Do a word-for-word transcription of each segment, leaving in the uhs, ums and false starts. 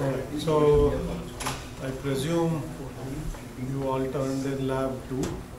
Right. So I presume you all turned in lab two,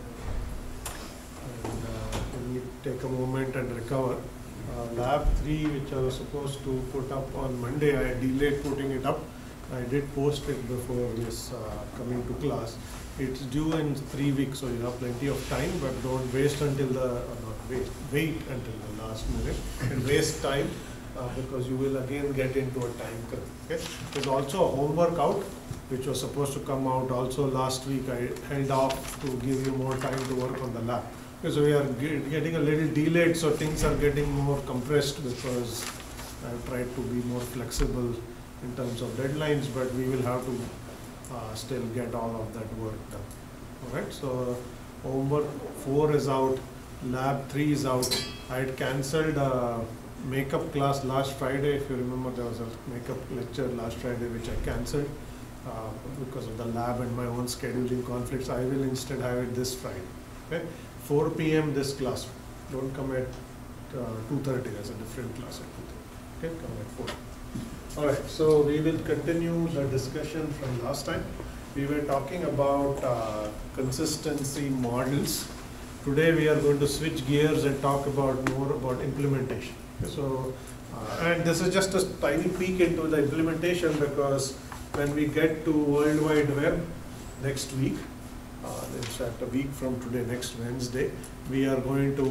and uh, we take a moment and recover. Uh, lab three, which I was supposed to put up on Monday, I delayed putting it up. I did post it before this uh, coming to class. It's due in three weeks, so you have plenty of time, but don't waste until the, uh, not wait, wait until the last minute and waste time uh, because you will again get into a time curve. Okay? There's also a homework out, which was supposed to come out also last week. I held off to give you more time to work on the lab. Okay, so we are get, getting a little delayed, so things are getting more compressed because I've tried to be more flexible in terms of deadlines, but we will have to Uh, still get all of that work done. Alright, so homework four is out, lab three is out. I had cancelled a makeup class last Friday. If you remember, there was a makeup lecture last Friday which I cancelled uh, because of the lab and my own scheduling conflicts. I will instead have it this Friday. Okay, four P M this class. Don't come at uh, two thirty. There's a different class at two thirty. Okay, come at four. Alright, so we will continue the discussion from last time. We were talking about uh, consistency models. Today we are going to switch gears and talk about more about implementation. So, uh, and this is just a tiny peek into the implementation, because when we get to World Wide Web next week, uh, in fact a week from today, next Wednesday, we are going to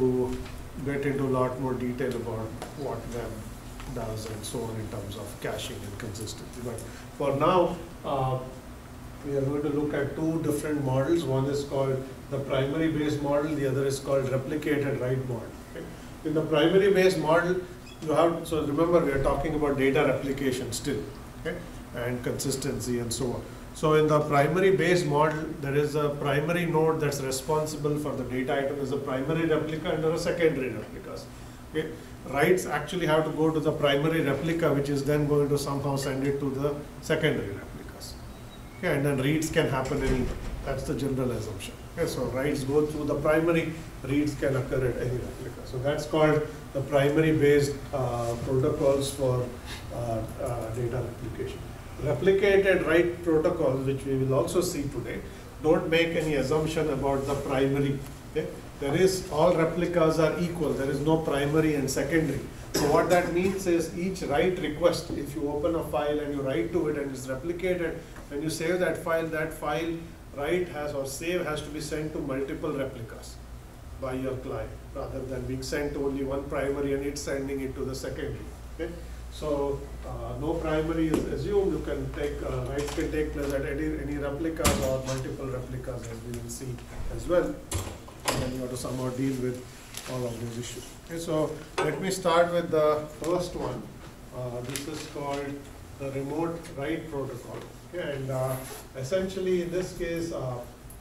get into a lot more detail about what web does and so on in terms of caching and consistency. But for now, uh, we are going to look at two different models. One is called the primary based model, the other is called replicated write model. Okay? In the primary based model, you have, so remember we are talking about data replication still, okay? And consistency and so on. So in the primary based model, there is a primary node that's responsible for the data item. There's a primary replica and there are secondary replicas. Okay? Writes actually have to go to the primary replica, which is then going to somehow send it to the secondary replicas. Okay, and then reads can happen anywhere. That's the general assumption. Okay, so writes go through the primary, reads can occur at any replica. So that's called the primary based uh, protocols for uh, uh, data replication. Replicated write protocols, which we will also see today, don't make any assumption about the primary. Okay? There is, all replicas are equal. There is no primary and secondary. So what that means is each write request, if you open a file and you write to it and it's replicated, when you save that file, that file write has or save has to be sent to multiple replicas by your client, rather than being sent to only one primary and it's sending it to the secondary. Okay? So uh, no primary is assumed. You can take, uh, writes can take place at any, any replicas or multiple replicas, as we will see as well. And then you have to somehow deal with all of those issues. Okay, so let me start with the first one. Uh, this is called the remote write protocol. Okay, and uh, essentially in this case, uh,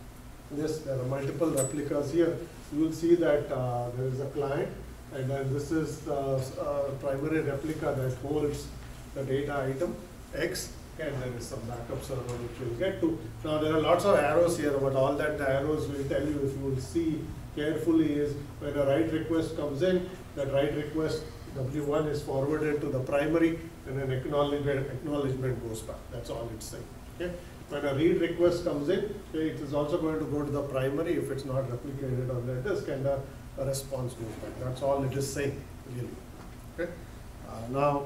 this there are multiple replicas here. You will see that uh, there is a client, and then this is the uh, primary replica that holds the data item X. And there is some backup server which we'll get to. Now there are lots of arrows here, but all that the arrows will tell you, if you will see carefully, is when a write request comes in, that write request W one is forwarded to the primary, and an acknowledgement, acknowledgement goes back. That's all it's saying. Okay? When a read request comes in, okay, it is also going to go to the primary if it's not replicated on the disk, and a, a response goes back. That's all it is saying, really. Okay? Uh, now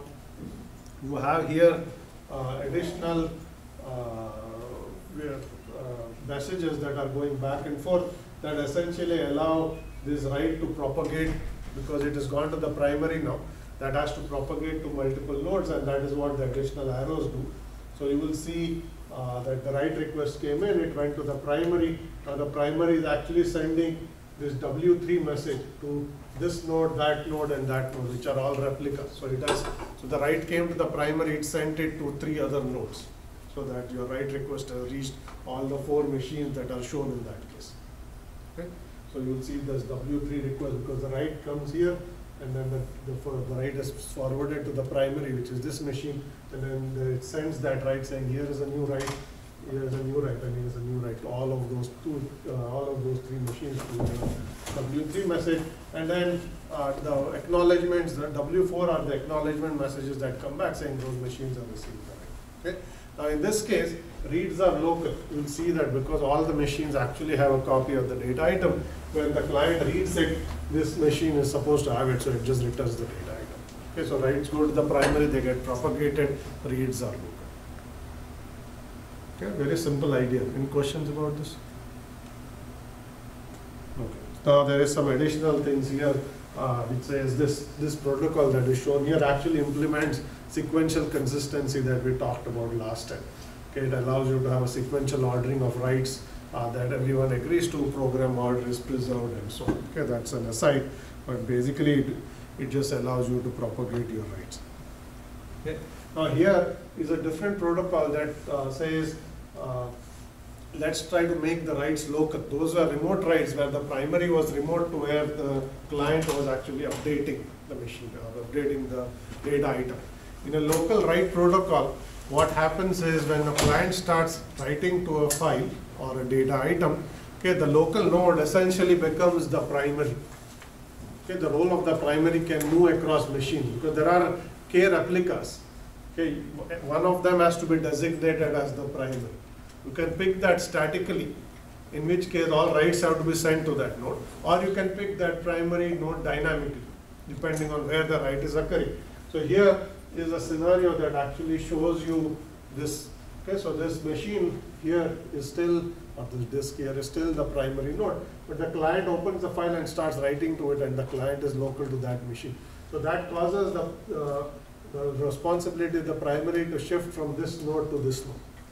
you have here Uh, additional uh, uh, messages that are going back and forth that essentially allow this write to propagate, because it has gone to the primary now. That has to propagate to multiple nodes, and that is what the additional arrows do. So you will see uh, that the write request came in, it went to the primary. Now the primary is actually sending this W three message to this node, that node, and that node, which are all replicas. So it has, so the write came to the primary, it sent it to three other nodes, so that your write request has reached all the four machines that are shown in that case. Okay? So you will see this W three request, because the write comes here, and then the, the, the write is forwarded to the primary, which is this machine, and then it sends that write saying, here is a new write, here is a new write, and here is a new write to all of those two, uh, all of those three machines to the W three message. And then uh, the acknowledgements, the W four are the acknowledgement messages that come back saying those machines are received the write. Okay. Now in this case, reads are local. You'll see that because all the machines actually have a copy of the data item. When the client reads it, this machine is supposed to have it, so it just returns the data item. Okay, so writes go to the primary, they get propagated, reads are local. Okay, very simple idea. Any questions about this? Okay. Now there is some additional things here, uh, which says this, this protocol that is shown here actually implements sequential consistency that we talked about last time. Okay, it allows you to have a sequential ordering of writes uh, that everyone agrees to, program order is preserved and so on. Okay, that's an aside, but basically it, it just allows you to propagate your writes. Okay. Now here is a different protocol that uh, says uh, let's try to make the writes local. Those were remote writes where the primary was remote to where the client was actually updating the machine or updating the data item. In a local write protocol, what happens is when the client starts writing to a file or a data item, okay, the local node essentially becomes the primary. Okay, the role of the primary can move across machines because there are K replicas. Okay, one of them has to be designated as the primary. You can pick that statically, in which case all writes have to be sent to that node, or you can pick that primary node dynamically, depending on where the write is occurring. So here is a scenario that actually shows you this. Okay, so this machine here is still, or this disk here is still the primary node, but the client opens the file and starts writing to it, and the client is local to that machine. So that causes the, uh, the responsibility of the primary to shift from this node to this node.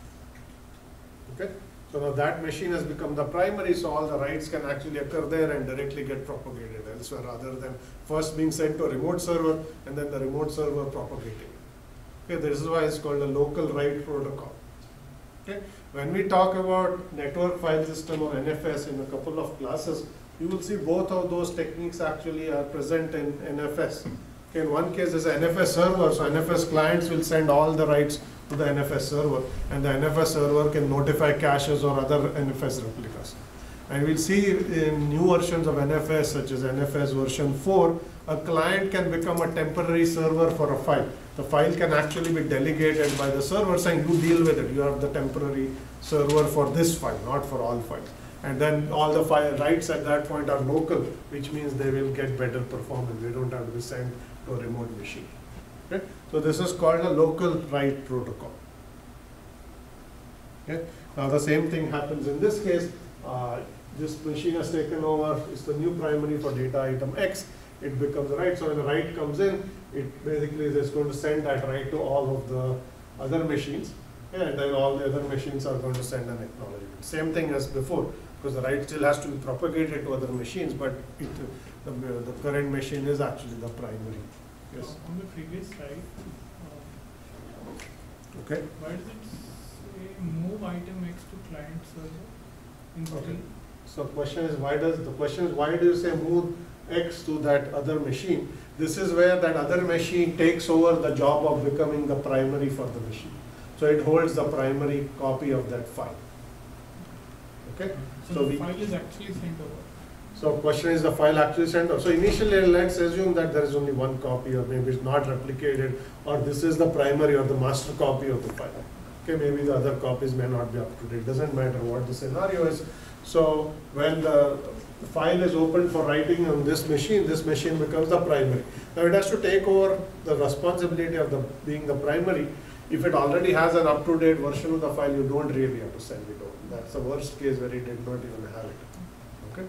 Okay, so now that machine has become the primary, so all the writes can actually occur there and directly get propagated elsewhere, rather than first being sent to a remote server and then the remote server propagating. Okay, this is why it's called a local write protocol. Okay, when we talk about network file system or N F S in a couple of classes, you will see both of those techniques actually are present in N F S. Okay, in one case is an N F S server, so N F S clients will send all the writes to the N F S server, and the N F S server can notify caches or other N F S replicas. And we'll see in new versions of N F S, such as N F S version four, a client can become a temporary server for a file. The file can actually be delegated by the server saying, you deal with it, you are the temporary server for this file, not for all files. And then all the file writes at that point are local, which means they will get better performance. They don't have to be sent to a remote machine. Okay? So this is called a local write protocol. Okay? Now the same thing happens in this case. Uh, this machine has taken over, it's the new primary for data item X. It becomes a write. So when the write comes in, it basically is going to send that write to all of the other machines. Yeah, and then all the other machines are going to send an acknowledgement. Same thing as before, because the write still has to be propagated to other machines, but it, the, the current machine is actually the primary. Yes. So on the previous slide, uh, okay. why does it say move item X to client server in Okay. three? So question is why does the question is why do you say move X to that other machine? This is where that other machine takes over the job of becoming the primary for the machine. So it holds the primary copy of that file. Okay. So, So the we- file is actually sent over. So question is the file actually sent out. So initially let's assume that there is only one copy, or maybe it's not replicated, or this is the primary or the master copy of the file. Okay, maybe the other copies may not be up to date. Doesn't matter what the scenario is. So when the file is opened for writing on this machine, this machine becomes the primary. Now it has to take over the responsibility of the being the primary. If it already has an up-to-date version of the file, you don't really have to send it over. That's the worst case where it did not even have it. Okay.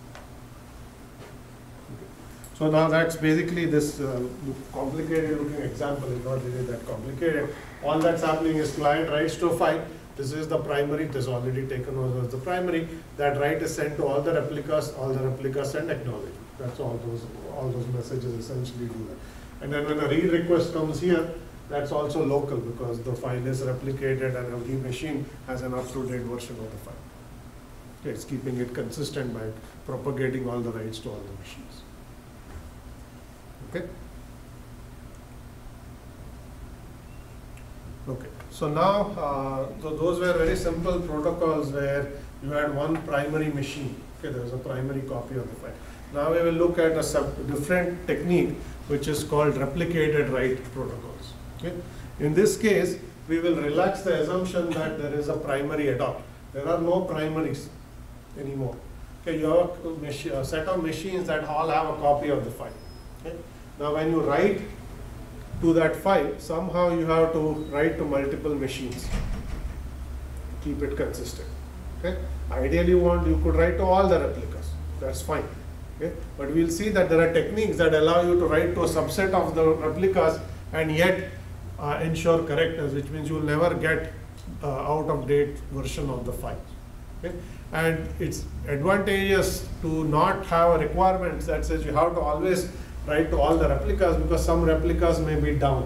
So now that's basically this uh, complicated looking example is not really that complicated. All that's happening is client writes to a file. This is the primary, it is already taken over as the primary. That write is sent to all the replicas, all the replicas send acknowledgement. That's all those all those messages essentially do that. And then when a read request comes here, that's also local because the file is replicated and every machine has an up-to-date version of the file. Okay, it's keeping it consistent by propagating all the writes to all the machines. Okay. Okay. So now, uh, so those were very simple protocols where you had one primary machine. Okay, there was a primary copy of the file. Now we will look at a sub different technique which is called replicated write protocols. Okay. In this case, we will relax the assumption that there is a primary at all. There are no primaries anymore. Okay, you have a, mach a set of machines that all have a copy of the file. Okay? Now when you write to that file, somehow you have to write to multiple machines. Keep it consistent. Okay? Ideally you want, you could write to all the replicas. That's fine. Okay? But we'll see that there are techniques that allow you to write to a subset of the replicas and yet uh, ensure correctness, which means you will never get uh, out of date version of the file. Okay? And it's advantageous to not have a requirement that says you have to always write to all the replicas, because some replicas may be down.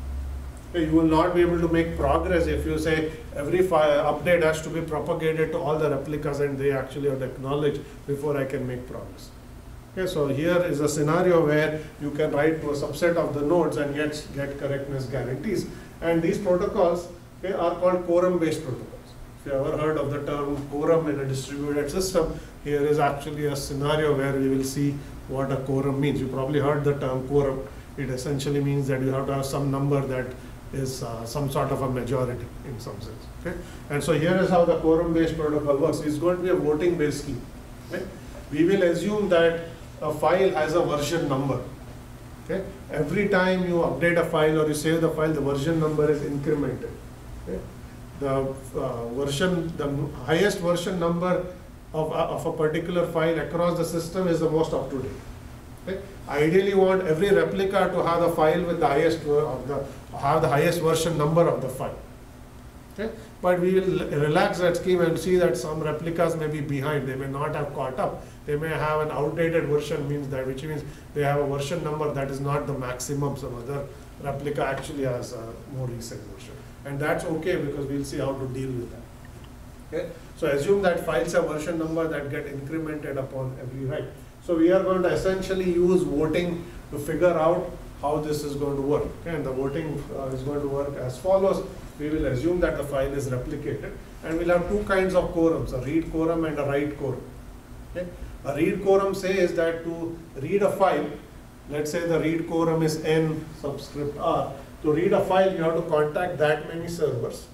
Okay? You will not be able to make progress if you say every file update has to be propagated to all the replicas and they actually have to acknowledge before I can make progress. Okay, so here is a scenario where you can write to a subset of the nodes and yet get correctness guarantees. And these protocols, okay, are called quorum-based protocols. If you ever heard of the term quorum in a distributed system, here is actually a scenario where we will see what a quorum means. You probably heard the term quorum. It essentially means that you have to have some number that is uh, some sort of a majority in some sense. Okay? And so here is how the quorum-based protocol works. It's going to be a voting-based scheme. Okay? We will assume that a file has a version number. Okay? Every time you update a file or you save the file, the version number is incremented. Okay? The uh, version, the highest version number of, uh, of a particular file across the system is the most up to date. Okay? Ideally, you want every replica to have the file with the highest of the have the highest version number of the file. Okay? But we will relax that scheme and see that some replicas may be behind. They may not have caught up. They may have an outdated version, means that which means they have a version number that is not the maximum. Some other replica actually has a more recent version, and that's okay because we'll see how to deal with that. Okay? So assume that files have version number that get incremented upon every write. So we are going to essentially use voting to figure out how this is going to work. Okay? And the voting uh, is going to work as follows. We will assume that the file is replicated, and we'll have two kinds of quorums, a read quorum and a write quorum. Okay? A read quorum says that to read a file, let's say the read quorum is n subscript r, to read a file you have to contact that many servers.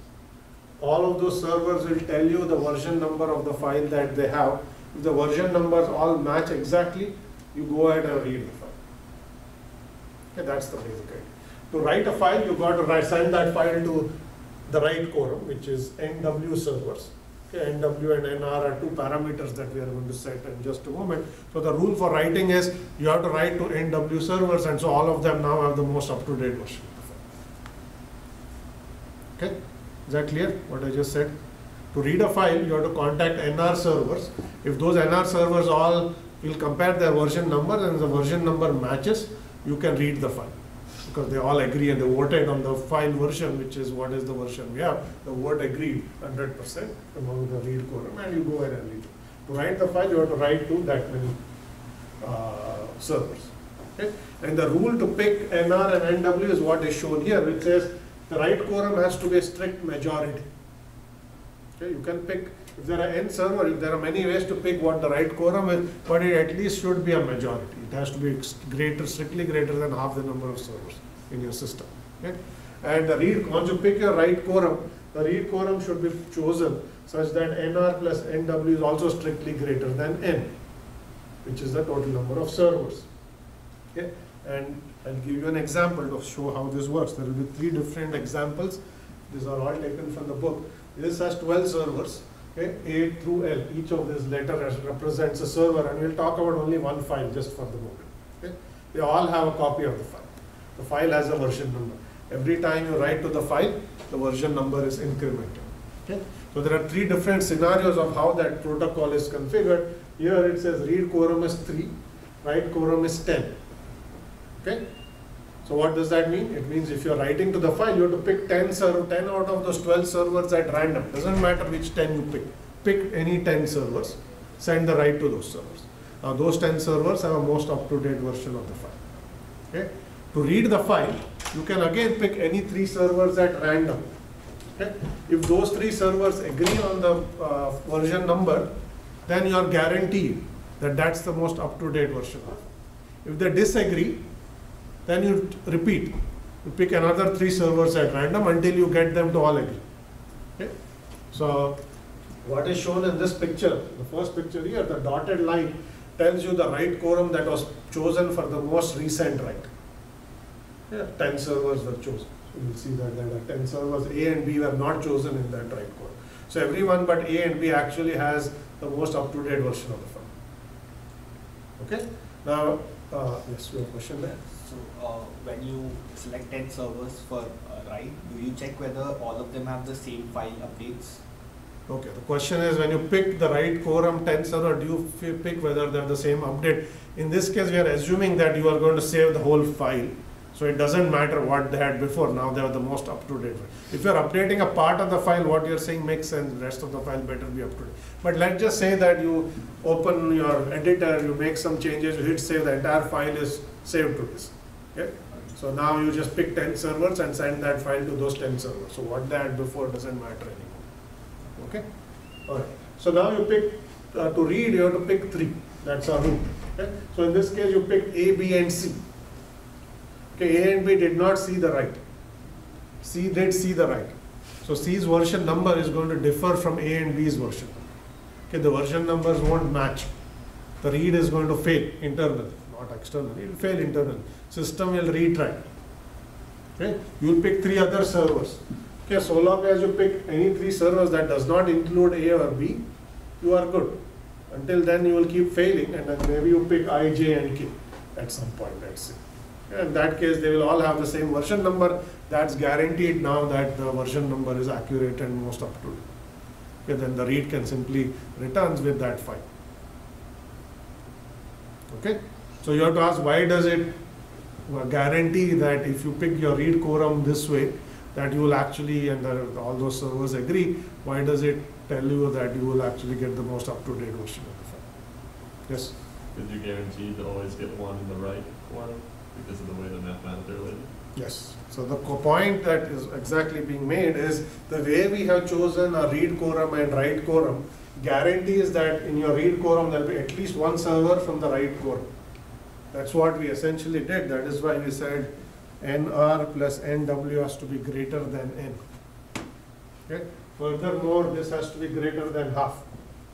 All of those servers will tell you the version number of the file that they have. If the version numbers all match exactly, you go ahead and read the file. Okay, that's the basic idea. To write a file, you got to write, send that file to the write quorum, which is N W servers. Okay, N W and N R are two parameters that we are going to set in just a moment. So the rule for writing is you have to write to N W servers, and so all of them now have the most up-to-date version of the file. Okay, is that clear what I just said? To read a file, you have to contact N R servers. If those N R servers all will compare their version number and the version number matches, you can read the file. Because they all agree and they voted on the file version, which is what is the version we have. The vote agreed one hundred percent among the read quorum, and you go ahead and read it. To write the file, you have to write to that many uh, servers. Okay? And the rule to pick N R and N W is what is shown here, which says the write quorum has to be a strict majority. Okay? You can pick, if there are n servers, there are many ways to pick what the write quorum is, but it at least should be a majority. It has to be greater, strictly greater than half the number of servers in your system. Okay? And the read, once you pick your write quorum, the read quorum should be chosen such that N R plus N W is also strictly greater than N, which is the total number of servers. Okay? And I'll give you an example to show how this works. There will be three different examples. These are all taken from the book. This has twelve servers. Okay, A through L, each of these letters represents a server, and we'll talk about only one file just for the moment. Okay? They all have a copy of the file. The file has a version number. Every time you write to the file, the version number is incremented. Okay? So there are three different scenarios of how that protocol is configured. Here it says read quorum is three, write quorum is ten. Okay? So what does that mean? It means if you're writing to the file, you have to pick ten, server, ten out of those twelve servers at random. Doesn't matter which ten you pick. Pick any ten servers, send the write to those servers. Now those ten servers have a most up-to-date version of the file. Okay? To read the file, you can again pick any three servers at random. Okay? If those three servers agree on the uh, version number, then you are guaranteed that that's the most up-to-date version of it. If they disagree, then you repeat. You pick another three servers at random until you get them to all agree. Okay? So what is shown in this picture, the first picture here, the dotted line tells you the write quorum that was chosen for the most recent write. Yeah, ten servers were chosen. So you will see that there are ten servers, A and B were not chosen in that write quorum. So everyone but A and B actually has the most up-to-date version of the file. Okay? Now, uh, yes, you have a question there? So uh, when you select ten servers for uh, write, do you check whether all of them have the same file updates? Okay, the question is when you pick the right quorum ten server, do you f- pick whether they have the same update? In this case, we are assuming that you are going to save the whole file. So it doesn't matter what they had before, now they are the most up-to-date. If you are updating a part of the file, what you are saying makes sense, the rest of the file better be up-to-date. But let's just say that you open your editor, you make some changes, you hit save, the entire file is saved to this. Okay? So now you just pick ten servers and send that file to those ten servers. So what they had before doesn't matter anymore. Okay? Alright. So now you pick, uh, to read, you have to pick three. That's our rule. Okay? So in this case, you picked A, B, and C. Okay, A and B did not see the write. C did see the write. So C's version number is going to differ from A and B's version. Okay, the version numbers won't match. The read is going to fail internally, not externally. It will fail internally. System will retry. Okay, you will pick three other servers. Okay, so long as you pick any three servers that does not include A or B, you are good. Until then, you will keep failing, and then maybe you pick I, J, and K at some point. Let's see. In that case, they will all have the same version number. That's guaranteed now that the version number is accurate and most up to date. Okay, then the read can simply returns with that file. Okay, so you have to ask, why does it guarantee that if you pick your read quorum this way, that you will actually, and the, all those servers agree, why does it tell you that you will actually get the most up to date version of the file? Yes? Did you guarantee to always get one in the right quorum because of the way the mathematics are related? Yes. So the co- point that is exactly being made is the way we have chosen a read quorum and write quorum guarantees that in your read quorum there will be at least one server from the write quorum. That's what we essentially did. That is why we said N R plus N W has to be greater than N. Okay. Furthermore, this has to be greater than half.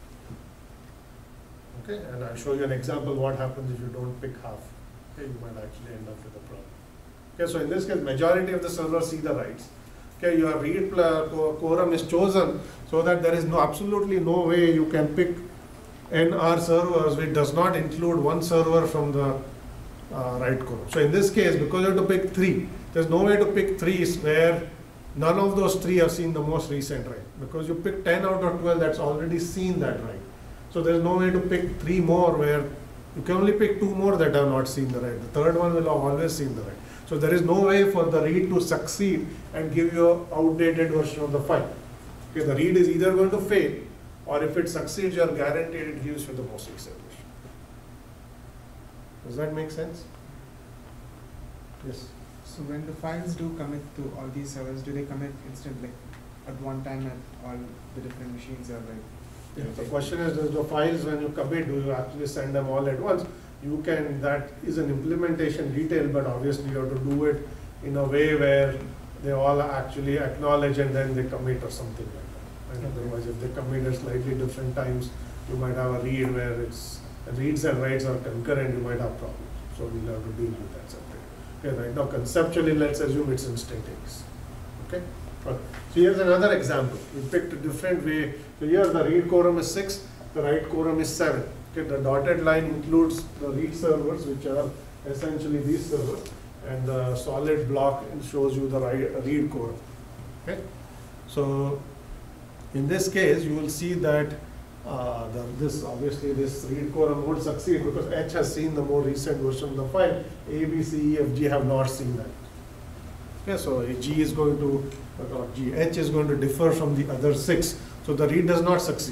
Okay. And I'll show you an example what happens if you don't pick half. Okay. You might actually end up with a problem. Okay, so in this case, majority of the servers see the writes. Okay, your read quorum is chosen so that there is no absolutely no way you can pick N R servers which does not include one server from the uh, write quorum. So in this case, because you have to pick three, there's no way to pick three where none of those three have seen the most recent write. Because you pick ten out of twelve that's already seen that write. So there's no way to pick three more where you can only pick two more that have not seen the write. The third one will have always seen the write. So there is no way for the read to succeed and give you an outdated version of the file. Okay, the read is either going to fail, or if it succeeds, you are guaranteed it gives you the most recent version. Does that make sense? Yes. So when the files do commit to all these servers, do they commit instantly at one time at all the different machines, or like? Yeah, the question is, does the files when you commit, do you actually send them all at once? You can, that is an implementation detail, but obviously you have to do it in a way where they all actually acknowledge and then they commit or something like that. And otherwise, if they commit at slightly different times, you might have a read where it's reads and writes are concurrent, you might have problems. So we'll have to deal with that separately. Okay, right now conceptually, let's assume it's instantaneous. Okay. Okay. So here's another example. We picked a different way. So here the read quorum is six, the write quorum is seven. Okay, the dotted line includes the read servers, which are essentially these servers, and the solid block shows you the read quorum. Okay, so in this case, you will see that uh, the, this obviously this read quorum won't succeed because H has seen the more recent version of the file. A, B, C, E, F, G have not seen that. Okay, so G is going to, or G, H is going to differ from the other six, so the read does not succeed.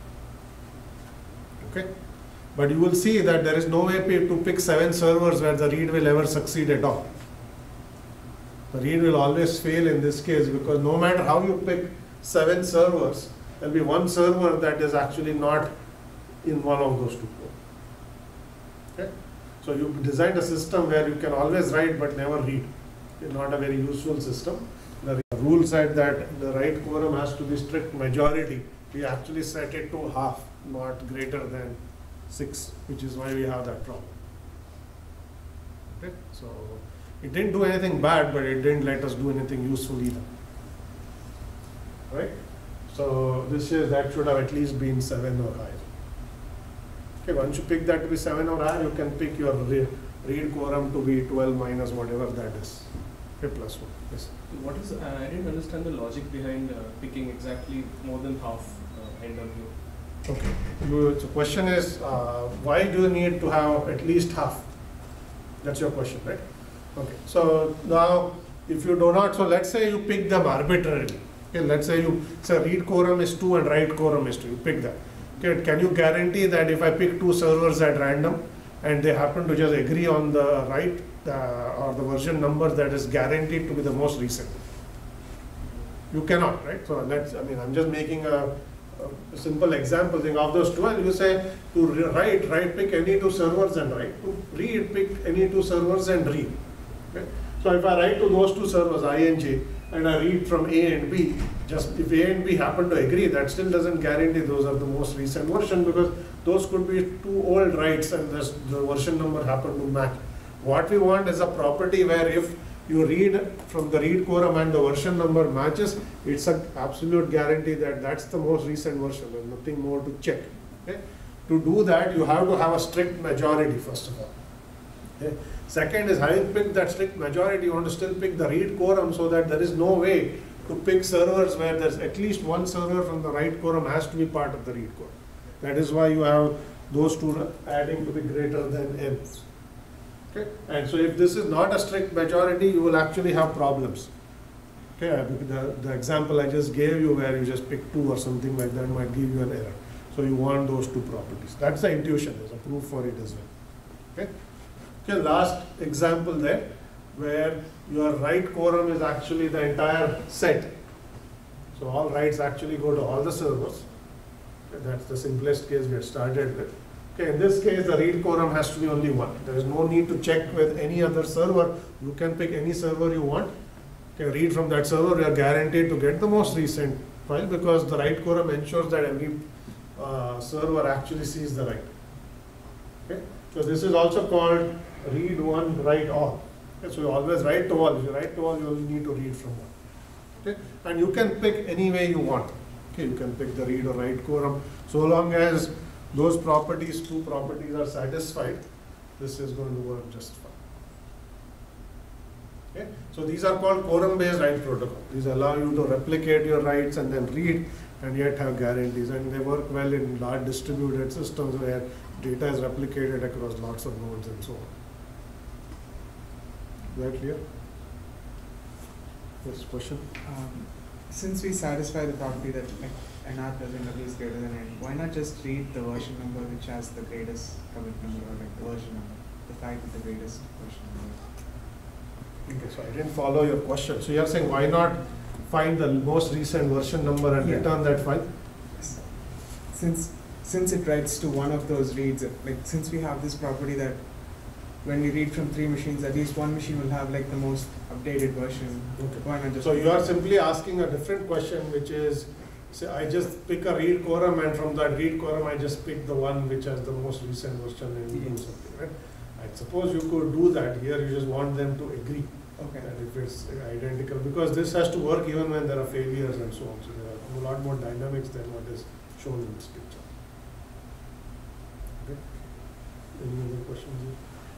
Okay. But you will see that there is no way to pick seven servers where the read will ever succeed at all. The read will always fail in this case because no matter how you pick seven servers, there will be one server that is actually not in one of those two. Okay? So you designed a system where you can always write but never read. not a very useful system. The rule said that the right quorum has to be strict majority. We actually set it to half, not greater than six, which is why we have that problem. Okay, so it didn't do anything bad, but it didn't let us do anything useful either. Right? So this is, that should have at least been seven or higher. Okay, once you pick that to be seven or higher, you can pick your re read quorum to be twelve minus whatever that is. Okay, plus one. Yes. What is, uh, I didn't understand the logic behind uh, picking exactly more than half uh, N W. Okay. You, the question is, uh, why do you need to have at least half? That's your question, right? Okay. So now, if you do not, so let's say you pick them arbitrarily. Okay. Let's say you say read quorum is two and write quorum is two. You pick that. Okay. Can you guarantee that if I pick two servers at random and they happen to just agree on the write uh, or the version number that is guaranteed to be the most recent? You cannot, right? So let's. I mean, I'm just making a. A simple example thing of those twelve, you say to write, write pick any two servers and write, to read pick any two servers and read. Okay? So if I write to those two servers I and J and I read from A and B, just if A and B happen to agree, that still doesn't guarantee those are the most recent version, because those could be two old writes and this, the version number happen to match. What we want is a property where if you read from the read quorum and the version number matches, it's an absolute guarantee that that's the most recent version. There's nothing more to check. Okay? To do that, you have to have a strict majority, first of all. Okay? Second is, having picked that strict majority, you want to still pick the read quorum so that there is no way to pick servers where there's at least one server from the write quorum has to be part of the read quorum. That is why you have those two adding to be greater than n. Okay. And so if this is not a strict majority, you will actually have problems. Okay, the, the example I just gave you where you just pick two or something like that might give you an error. So you want those two properties. That's the intuition, there's a proof for it as well. Okay. Okay, last example there, where your write quorum is actually the entire set. So all writes actually go to all the servers. Okay, that's the simplest case we had started with. Okay, in this case, the read quorum has to be only one. There is no need to check with any other server. You can pick any server you want. Okay, read from that server. You are guaranteed to get the most recent file, because the write quorum ensures that every uh, server actually sees the write. Okay, so this is also called read one, write all. Okay, so you always write to all. If you write to all, you only need to read from one. Okay, and you can pick any way you want. Okay, you can pick the read or write quorum, so long as those properties, two properties are satisfied, this is going to work just fine. Okay? So these are called quorum-based write protocol. These allow you to replicate your writes and then read and yet have guarantees. And they work well in large distributed systems where data is replicated across lots of nodes and so on. Is that clear? Yes, question? Um, since we satisfy the property that like, N R plus N W is greater than N, why not just read the version number which has the greatest commit number, or like the version number, the fact that the greatest version number? Okay, so I didn't follow your question. So you are saying why not find the most recent version number and Yeah. return that file? Yes. Since since it writes to one of those reads, like since we have this property that when we read from three machines, at least one machine will have like the most updated version. Okay. Why not just? So you are simply asking a different question, which is, say I just pick a read quorum, and from that read quorum I just pick the one which has the most recent version and do Yes. something, right? I suppose you could do that. Here you just want them to agree Okay. that if it's identical, because this has to work even when there are failures and so on. So there are a lot more dynamics than what is shown in this picture. Okay. Any other questions here?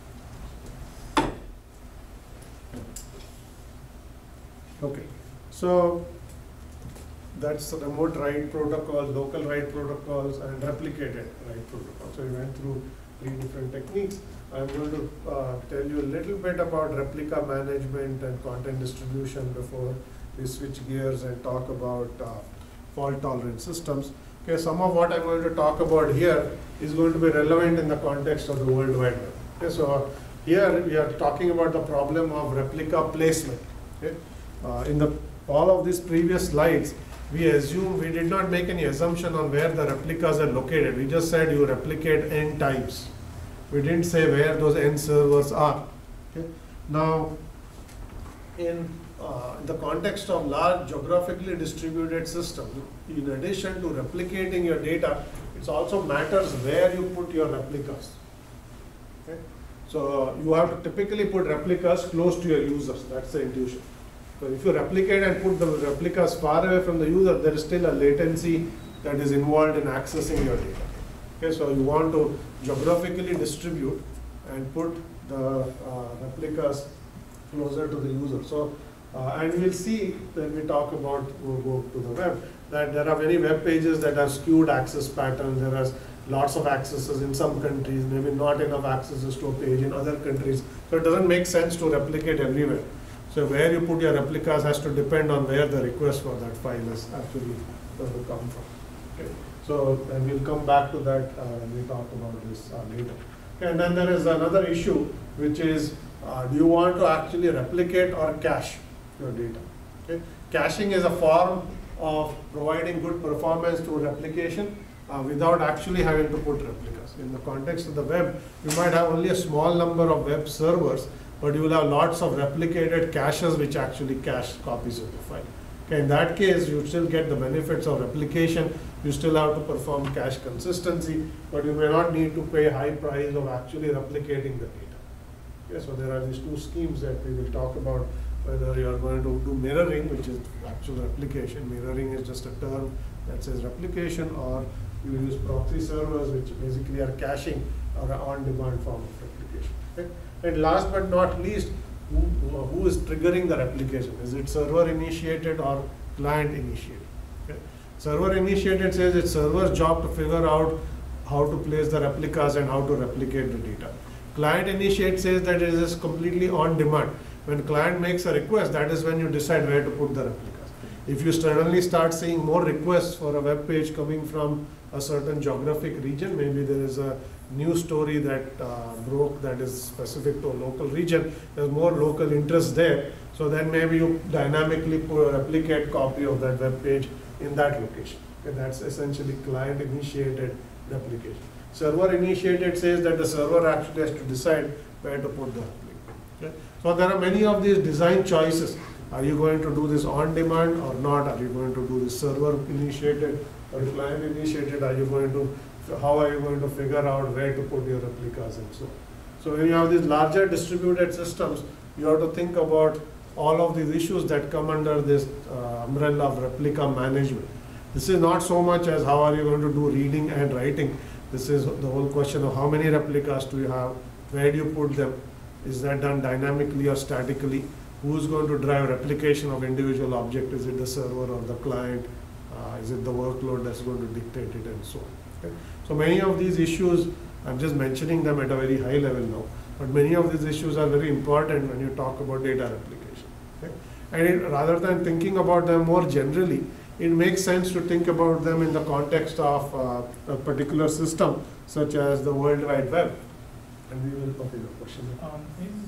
Okay, so that's the remote write protocol, local write protocols, and replicated write protocol. So we went through three different techniques. I'm going to uh, tell you a little bit about replica management and content distribution before we switch gears and talk about uh, fault tolerant systems. Okay, some of what I'm going to talk about here is going to be relevant in the context of the World Wide Web. Okay, so here we are talking about the problem of replica placement. Okay. Uh, in the all of these previous slides, we assume we did not make any assumption on where the replicas are located. We just said you replicate n times. We didn't say where those n servers are. Okay. Now, in uh, the context of large geographically distributed systems, in addition to replicating your data, it also matters where you put your replicas. Okay? So you have to typically put replicas close to your users. That's the intuition. So if you replicate and put the replicas far away from the user, there is still a latency that is involved in accessing your data. Okay, so you want to geographically distribute and put the uh, replicas closer to the user. So, uh, and we'll see when we talk about, we'll go to the web, that there are many web pages that have skewed access patterns. There are lots of accesses in some countries, maybe not enough accesses to a page in other countries. So it doesn't make sense to replicate everywhere. So where you put your replicas has to depend on where the request for that file is actually going to come from. Okay. So, and we'll come back to that uh, when we talk about this uh, later. Okay. And then there is another issue, which is, uh, do you want to actually replicate or cache your data? Okay. Caching is a form of providing good performance to replication uh, without actually having to put replicas. In the context of the web, you might have only a small number of web servers, but you will have lots of replicated caches which actually cache copies of the file. Okay, in that case, you still get the benefits of replication. You still have to perform cache consistency, but you may not need to pay high price of actually replicating the data. Okay, so there are these two schemes that we will talk about, whether you are going to do mirroring, which is actual replication. Mirroring is just a term that says replication, or you use proxy servers, which basically are caching or an on-demand form of replication. Okay? And last but not least, who, who is triggering the replication? Is it server initiated or client initiated? Okay? Server initiated says it's server's job to figure out how to place the replicas and how to replicate the data. Client initiate says that it is completely on demand. When client makes a request, that is when you decide where to put the replicas. If you suddenly start seeing more requests for a web page coming from a certain geographic region, maybe there is a news story that uh, broke that is specific to a local region, there's more local interest there, so then maybe you dynamically put a replicate copy of that web page in that location. Okay, that's essentially client initiated replication. Server initiated says that the server actually has to decide where to put the replica. Okay? So there are many of these design choices. Are you going to do this on demand or not? Are you going to do this server initiated or client initiated? Are you going to How are you going to figure out where to put your replicas and so on? So when you have these larger distributed systems, you have to think about all of these issues that come under this uh, umbrella of replica management. This is not so much as how are you going to do reading and writing. This is the whole question of how many replicas do you have, where do you put them, is that done dynamically or statically, who's going to drive replication of individual object, is it the server or the client, uh, is it the workload that's going to dictate it and so on. Okay. So many of these issues, I'm just mentioning them at a very high level now, but many of these issues are very important when you talk about data replication. Okay. And it, rather than thinking about them more generally, it makes sense to think about them in the context of uh, a particular system, such as the World Wide Web. And we will copy the question. Um,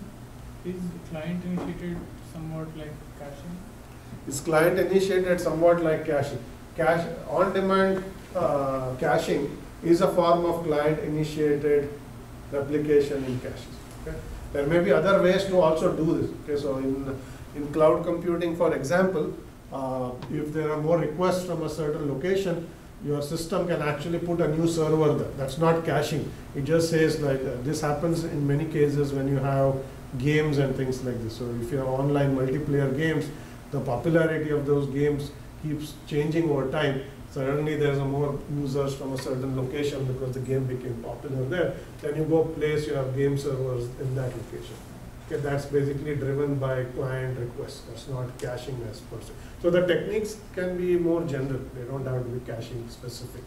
is, is client initiated somewhat like caching? Is client initiated somewhat like caching? Cache, on-demand uh, caching is a form of client-initiated replication in caches. Okay? There may be other ways to also do this. Okay? So in, in cloud computing, for example, uh, if there are more requests from a certain location, your system can actually put a new server there. That's not caching. It just says like uh, this happens in many cases when you have games and things like this. So if you have online multiplayer games, the popularity of those games keeps changing over time. Suddenly there's a more users from a certain location because the game became popular there. Then you go place your game servers in that location. Okay, that's basically driven by client requests. That's not caching as per se. So the techniques can be more general. They don't have to be caching specific.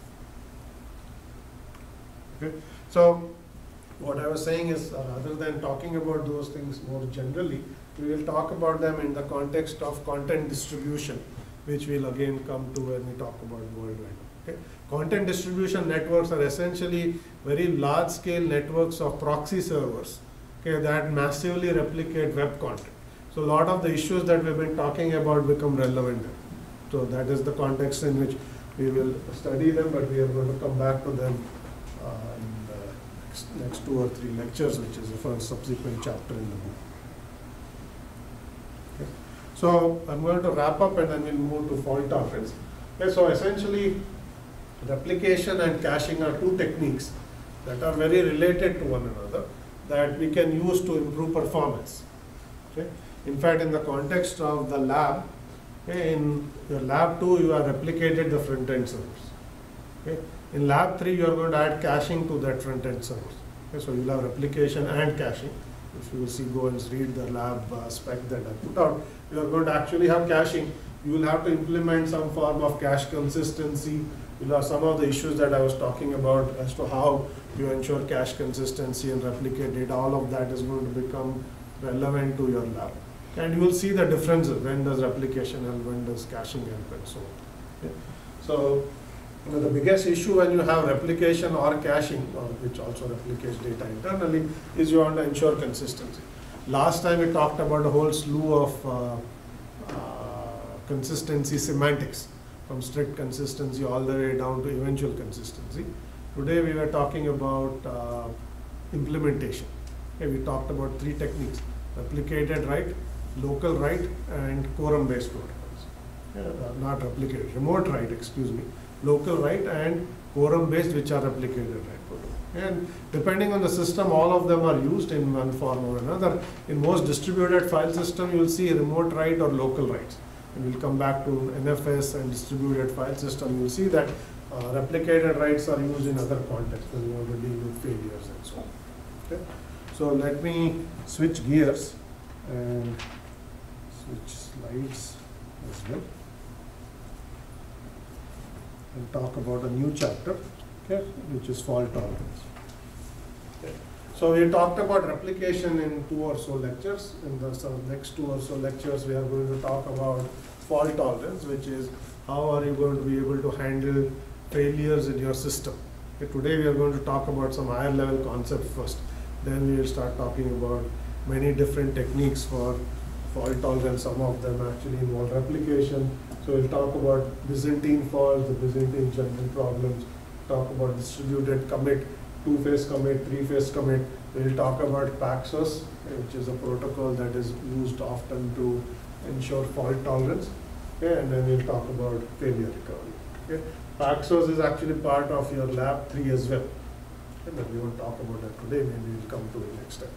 Okay. So what I was saying is, uh, rather than talking about those things more generally, we will talk about them in the context of content distribution, which we'll again come to when we talk about World Wide Web. Okay. Content distribution networks are essentially very large-scale networks of proxy servers, okay, that massively replicate web content. So a lot of the issues that we've been talking about become relevant. So that is the context in which we will study them, but we are going to come back to them uh, in the next, next two or three lectures, which is the first subsequent chapter in the book. So I'm going to wrap up and then we'll move to fault tolerance. Okay, so essentially, replication and caching are two techniques that are very related to one another that we can use to improve performance. Okay? In fact, in the context of the lab, okay, in your lab two, you have replicated the front-end servers. Okay? In lab three, you are going to add caching to that front-end servers. Okay? So you'll have replication and caching. If you will see, go and read the lab uh, spec that I put out, you are going to actually have caching. You will have to implement some form of cache consistency. You'll have some of the issues that I was talking about as to how you ensure cache consistency and replicate data. All of that is going to become relevant to your lab. And you will see the differences. When does replication help, when does caching help, and so on. Okay. So, you know, the biggest issue when you have replication or caching, or which also replicates data internally, is you want to ensure consistency. Last time we talked about a whole slew of uh, uh, consistency semantics, from strict consistency all the way down to eventual consistency. Today we were talking about uh, implementation. Okay, we talked about three techniques: replicated write, local write, and quorum-based protocols. Yeah, uh, not replicated, remote write, excuse me, local write and quorum-based, which are replicated write protocols. And depending on the system, all of them are used in one form or another. In most distributed file system, you will see remote write or local writes. And we'll come back to N F S and distributed file system. You'll see that uh, replicated writes are used in other contexts when you want to deal with failures and so on. Okay? So let me switch gears and switch slides as well and talk about a new chapter, okay, which is fault tolerance. Okay. So we talked about replication in two or so lectures. In the so next two or so lectures, we are going to talk about fault tolerance, which is how are you going to be able to handle failures in your system. Okay. Today we are going to talk about some higher level concepts first. Then we will start talking about many different techniques for fault tolerance. Some of them actually involve replication. So we'll talk about Byzantine faults, the Byzantine general problems, talk about distributed commit, two-phase commit, three-phase commit. We'll talk about Paxos, which is a protocol that is used often to ensure fault tolerance. Okay, and then we'll talk about failure recovery. Okay. Paxos is actually part of your lab three as well. Okay, but we won't talk about that today, maybe we'll come to it next time.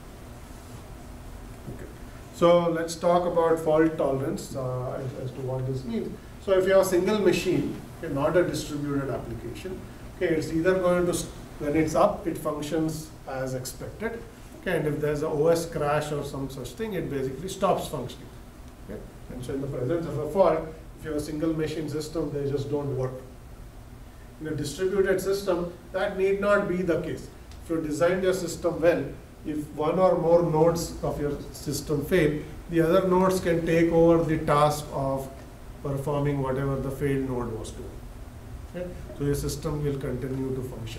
Okay. So let's talk about fault tolerance uh, as, as to what this means. So if you have a single machine, okay, not a distributed application, okay, it's either going to, when it's up, it functions as expected. Okay, and if there's a O S crash or some such thing, it basically stops functioning. Okay? And so in the presence of a fault, if you have a single machine system, they just don't work. In a distributed system, that need not be the case. If you designed your system well, if one or more nodes of your system fail, the other nodes can take over the task of performing whatever the failed node was doing. Okay? So your system will continue to function.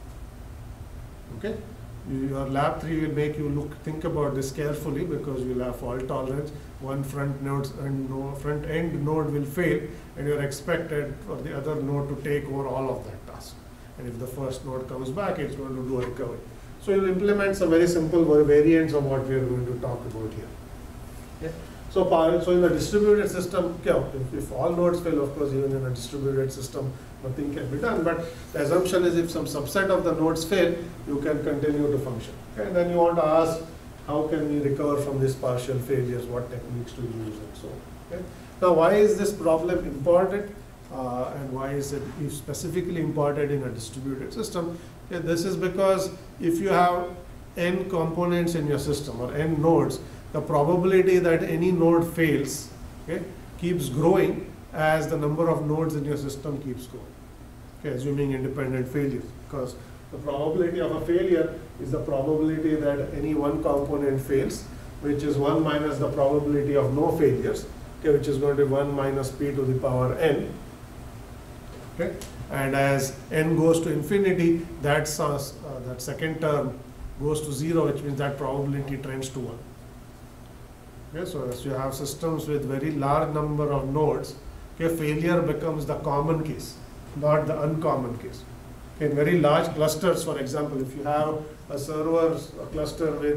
Okay? Your lab three will make you look, think about this carefully, because you will have fault tolerance. One front nodes and no, front end node will fail, and you are expected for the other node to take over all of that task. And if the first node comes back, it's going to do a recovery. So you'll implement some very simple variants of what we are going to talk about here. Okay. So, so in the distributed system, okay, if, if all nodes fail, of course, even in a distributed system, nothing can be done. But the assumption is if some subset of the nodes fail, you can continue to function. Okay. And then you want to ask, how can we recover from these partial failures? What techniques to use and so on. Okay. Now, why is this problem important? Uh, and why is it specifically important in a distributed system? Okay, this is because if you have n components in your system or n nodes, the probability that any node fails, okay, keeps growing as the number of nodes in your system keeps growing. Okay, assuming independent failures, because the probability of a failure is the probability that any one component fails, which is one minus the probability of no failures, okay, which is going to be one minus p to the power n. Okay. And as n goes to infinity, that's, uh, uh, that second term goes to zero, which means that probability trends to one. Okay, so as you have systems with very large number of nodes, okay, failure becomes the common case, not the uncommon case. Okay, in very large clusters, for example, if you have a server a cluster with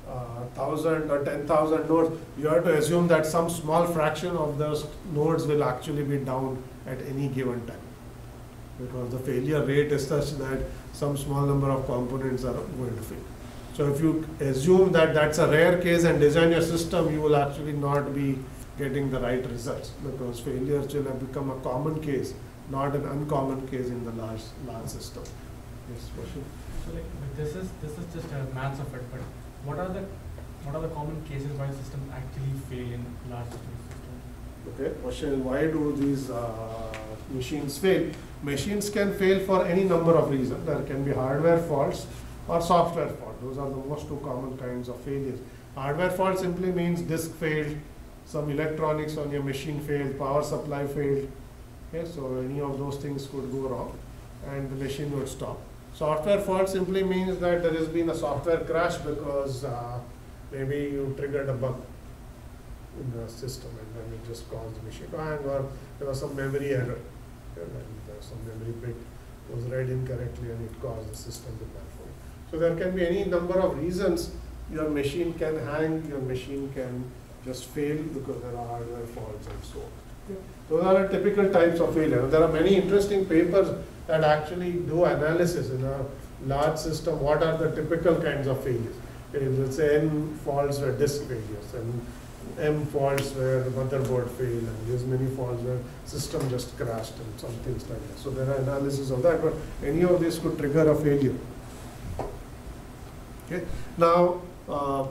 uh, thousand or ten thousand nodes, you have to assume that some small fraction of those nodes will actually be down at any given time. Because the failure rate is such that some small number of components are going to fail. So if you assume that that's a rare case and design your system, you will actually not be getting the right results, because failures will have become a common case, not an uncommon case in the large large system. Yes, question. So like, but this is this is just a maths of it. But what are the what are the common cases why systems actually fail in large systems? Okay, question is, why do these uh, machines fail? Machines can fail for any number of reasons. There can be hardware faults or software faults. Those are the most two common kinds of failures. Hardware fault simply means disk failed, some electronics on your machine failed, power supply failed. Okay, so any of those things could go wrong and the machine would stop. Software fault simply means that there has been a software crash because uh, maybe you triggered a bug in the system and then it just caused the machine to hang, or there was some memory error. Okay, and there was some memory bit was read incorrectly and it caused the system to malfunction. So there can be any number of reasons your machine can hang, your machine can just fail because there are hardware faults and so on. Okay. Those are the typical types of failure. There are many interesting papers that actually do analysis in a large system. What are the typical kinds of failures? Okay, let's say N faults were disk failures, and M faults where the motherboard failed, and there's many faults where system just crashed and some things like that. So there are analysis of that, but any of this could trigger a failure. Okay. Now, uh,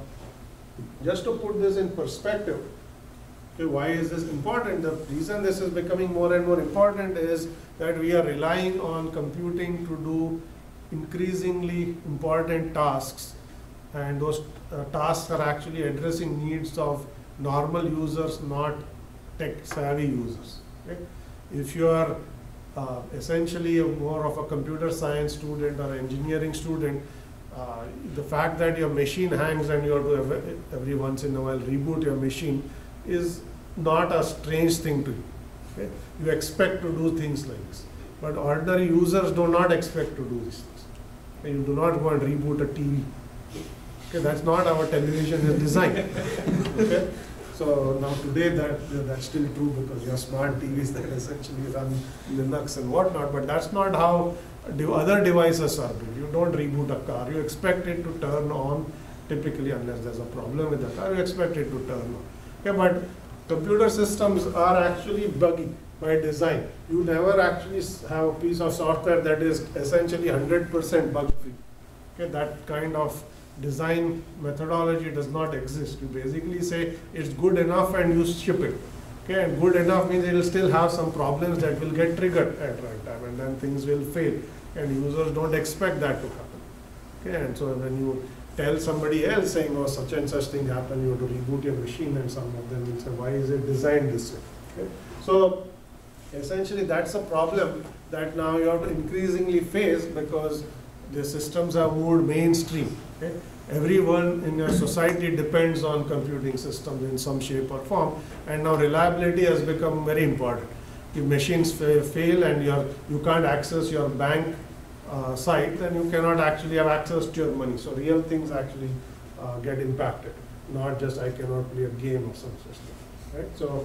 just to put this in perspective, okay, why is this important? The reason this is becoming more and more important is that we are relying on computing to do increasingly important tasks, and those uh, tasks are actually addressing needs of normal users, not tech savvy users. Okay? If you are uh, essentially a more of a computer science student or engineering student, uh, the fact that your machine hangs and you have to every, every once in a while reboot your machine is not a strange thing to you. Okay? You expect to do things like this, but ordinary users do not expect to do these things. Okay? You do not go and reboot a T V. Okay, that's not how television is designed. Okay? So now today that that's still true because you have smart T Vs that essentially run Linux and whatnot, but that's not how de other devices are built. You don't reboot a car. You expect it to turn on typically, unless there's a problem with the car, you expect it to turn on. Okay, but computer systems are actually buggy by design. You never actually have a piece of software that is essentially one hundred percent bug free. Okay, that kind of design methodology does not exist. You basically say it's good enough and you ship it. Okay, and good enough means it will still have some problems that will get triggered at right time, and then things will fail, and users don't expect that to happen. Okay, and so when you tell somebody else saying, oh, such and such thing happened, you have to reboot your machine, and some of them will say, why is it designed this way? Okay? So essentially that's a problem that now you have to increasingly face because the systems have moved mainstream. Okay? Everyone in your society depends on computing systems in some shape or form, and now reliability has become very important. If machines fa fail and you're, you can't access your bank uh, site, then you cannot actually have access to your money. So real things actually uh, get impacted, not just I cannot play a game or some system. Right? So,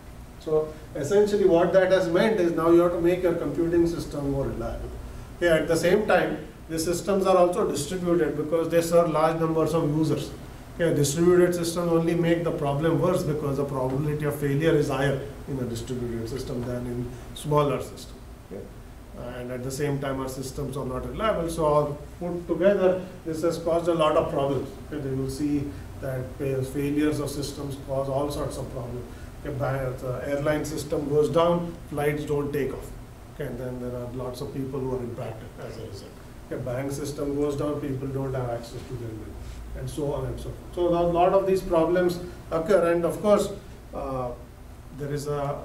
so essentially what that has meant is now you have to make your computing system more reliable. Okay, at the same time, the systems are also distributed because they serve large numbers of users. Okay, distributed systems only make the problem worse because the probability of failure is higher in a distributed system than in smaller systems. Okay? And at the same time, our systems are not reliable. So all put together, this has caused a lot of problems. Okay, they will see that failures of systems cause all sorts of problems. Okay, the airline system goes down, flights don't take off. Okay, and then there are lots of people who are impacted as a result. A bank system goes down, people don't have access to their money, and so on and so forth. So a lot of these problems occur, and of course, uh, there is a,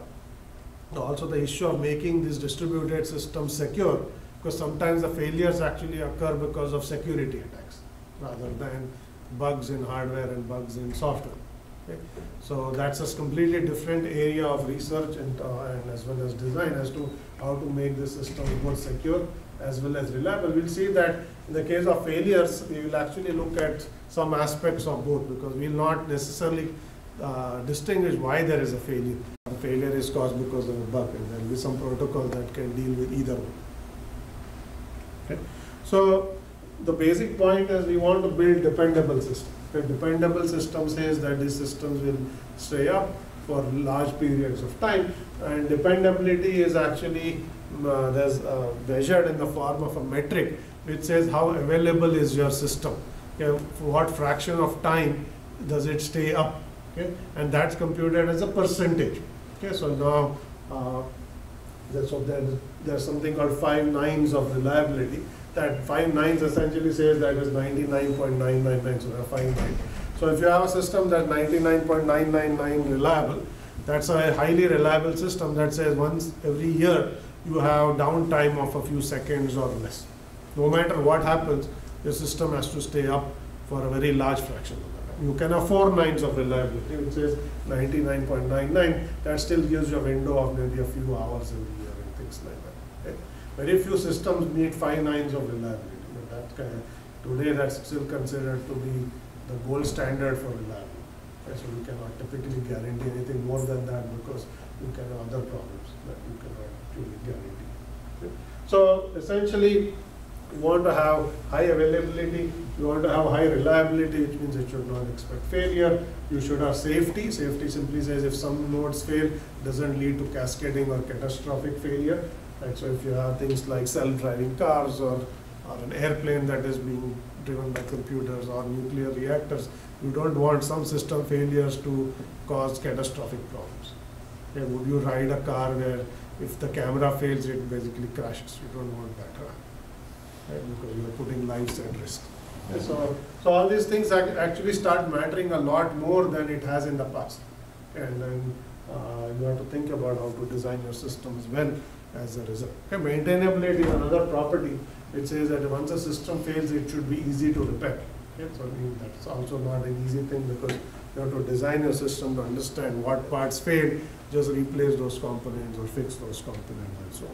also the issue of making these distributed systems secure, because sometimes the failures actually occur because of security attacks, rather than bugs in hardware and bugs in software. Okay? So that's a completely different area of research and, uh, and as well as design as to how to make the system more secure as well as reliable. We'll see that in the case of failures, we will actually look at some aspects of both, because we will not necessarily uh, distinguish why there is a failure. A failure is caused because of a bug, and there will be some protocol that can deal with either one. Okay. So the basic point is we want to build dependable systems. A dependable system says that these systems will stay up for large periods of time, and dependability is actually uh, there's uh, measured in the form of a metric which says how available is your system. Okay, for what fraction of time does it stay up? Okay, and that's computed as a percentage. Okay, so now uh, there's, so there's, there's something called five nines of reliability. That five nines essentially says that is ninety-nine point nine nine nine, so there are five nines. So if you have a system that's ninety-nine point nine nine nine reliable, that's a highly reliable system that says once every year you have downtime of a few seconds or less. No matter what happens, the system has to stay up for a very large fraction of the time. You can have four nines of reliability, which says ninety-nine point nine nine, that still gives you a window of maybe a few hours every year and things like that. Okay? Very few systems meet five nines of reliability. But that kind of, today that's still considered to be the gold standard for reliability. Okay? So you cannot typically guarantee anything more than that, because you can have other problems that you cannot truly guarantee. Okay? So essentially, you want to have high availability, you want to have high reliability, which means it should not expect failure. You should have safety. Safety simply says if some nodes fail, it doesn't lead to cascading or catastrophic failure. Right? So if you have things like self-driving cars, or, or an airplane that is being driven by computers, or nuclear reactors, you don't want some system failures to cause catastrophic problems. Okay? Would you ride a car where if the camera fails, it basically crashes? You don't want that, right? Right? Because you are putting lives at risk. Okay? So, so all these things ac actually start mattering a lot more than it has in the past. And then uh, you have to think about how to design your systems well as a result. Okay, maintainability is another property which says that once a system fails, it should be easy to repair. Okay, so I mean, that's also not an easy thing, because you have to design your system to understand what parts failed, just replace those components or fix those components and so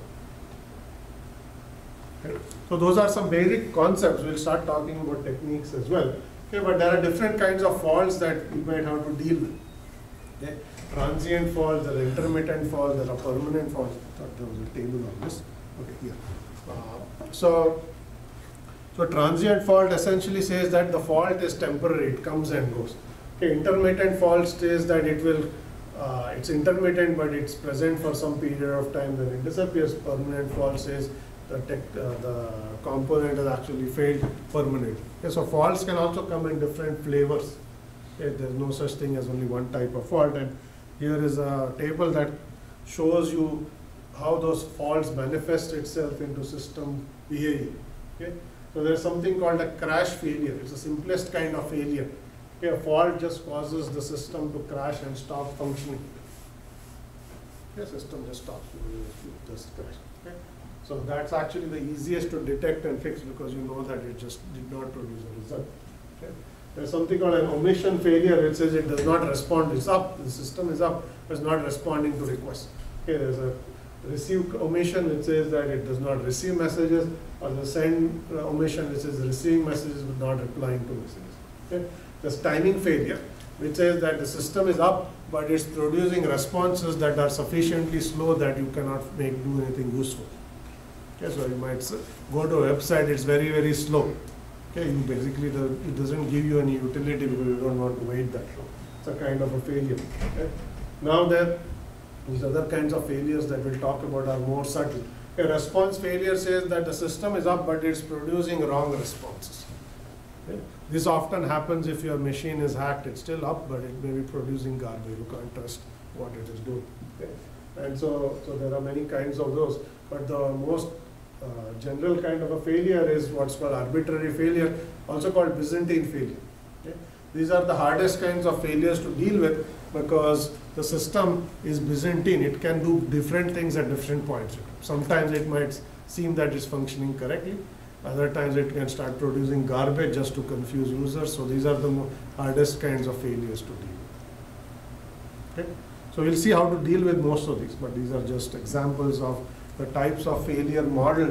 on. Okay. So those are some basic concepts. We'll start talking about techniques as well. Okay, but there are different kinds of faults that you might have to deal with. Okay. Transient faults, there are intermittent faults, there are permanent faults. I thought there was a table on this. Okay, here. Uh, so, so transient fault essentially says that the fault is temporary, it comes and goes. Okay, intermittent fault says that it will, uh, it's intermittent but it's present for some period of time, then it disappears. Permanent fault says the, tech, uh, the component has actually failed permanently. Okay, so faults can also come in different flavors. Okay, there's no such thing as only one type of fault. And here is a table that shows you how those faults manifest itself into system behavior. Okay? So there's something called a crash failure. It's the simplest kind of failure. Okay, a fault just causes the system to crash and stop functioning. The system just stops, it just crash. Okay? So that's actually the easiest to detect and fix, because you know that it just did not produce a result. Okay? There's something called an omission failure. It says it does not respond. It's up. The system is up, but it's not responding to requests. Okay, there's a receive omission which says that it does not receive messages, or the send uh, omission which says receiving messages but not replying to messages. Okay? There's timing failure which says that the system is up, but it's producing responses that are sufficiently slow that you cannot make do anything useful. Okay, so you might say, go to a website, it's very, very slow. Okay, you basically, the, it doesn't give you any utility because you don't want to wait that long. It's a kind of a failure. Okay? Now there, these other kinds of failures that we'll talk about are more subtle. A response failure says that the system is up, but it's producing wrong responses. Okay? This often happens if your machine is hacked. It's still up, but it may be producing garbage. You can't trust what it is doing. Okay? And so, so there are many kinds of those. But the most uh, general kind of a failure is what's called arbitrary failure, also called Byzantine failure. Okay? These are the hardest kinds of failures to deal with, because the system is Byzantine. It can do different things at different points. Sometimes it might seem that it's functioning correctly. Other times it can start producing garbage just to confuse users. So these are the hardest kinds of failures to deal with. Okay? So we'll see how to deal with most of these, but these are just examples of the types of failure models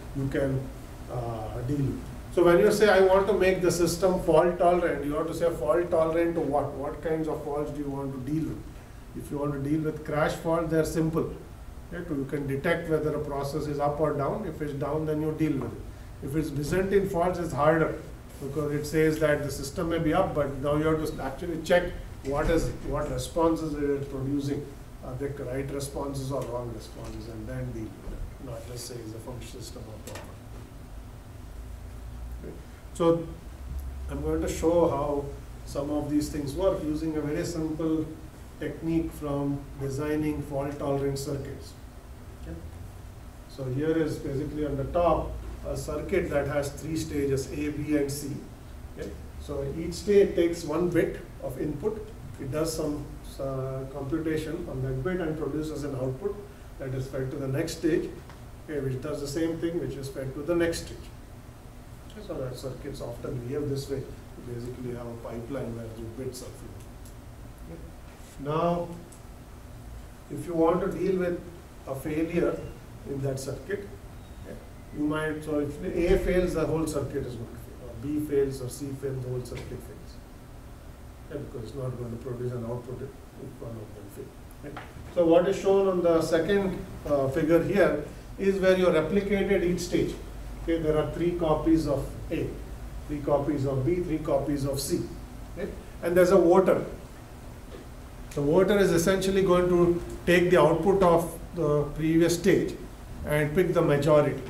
you can uh, deal with. So when you say I want to make the system fault tolerant, you have to say fault tolerant to what? What kinds of faults do you want to deal with? If you want to deal with crash fault, they're simple. Right? You can detect whether a process is up or down. If it's down, then you deal with it. If it's Byzantine faults, it's harder because it says that the system may be up, but now you have to actually check what is what responses it is producing. Are they right responses or wrong responses, and then deal with it. Not just say is the function system or proper. So I'm going to show how some of these things work using a very simple technique from designing fault tolerant circuits. Okay. So here is basically on the top a circuit that has three stages, A, B and C. Okay. So each stage takes one bit of input. It does some uh, computation on that bit and produces an output that is fed to the next stage, okay, which does the same thing, which is fed to the next stage. Okay, so that circuits often behave this way. You basically have a pipeline where the bits are flowing. Okay. Now, if you want to deal with a failure in that circuit, okay, you might, so if A fails, the whole circuit is going to fail, or B fails or C fails, the whole circuit fails. Okay, because it's not going to produce an output if one of them fails. Okay. So what is shown on the second uh, figure here is where you replicated each stage. Okay, there are three copies of A, three copies of B, three copies of C. Okay? And there's a voter. The voter is essentially going to take the output of the previous stage and pick the majority.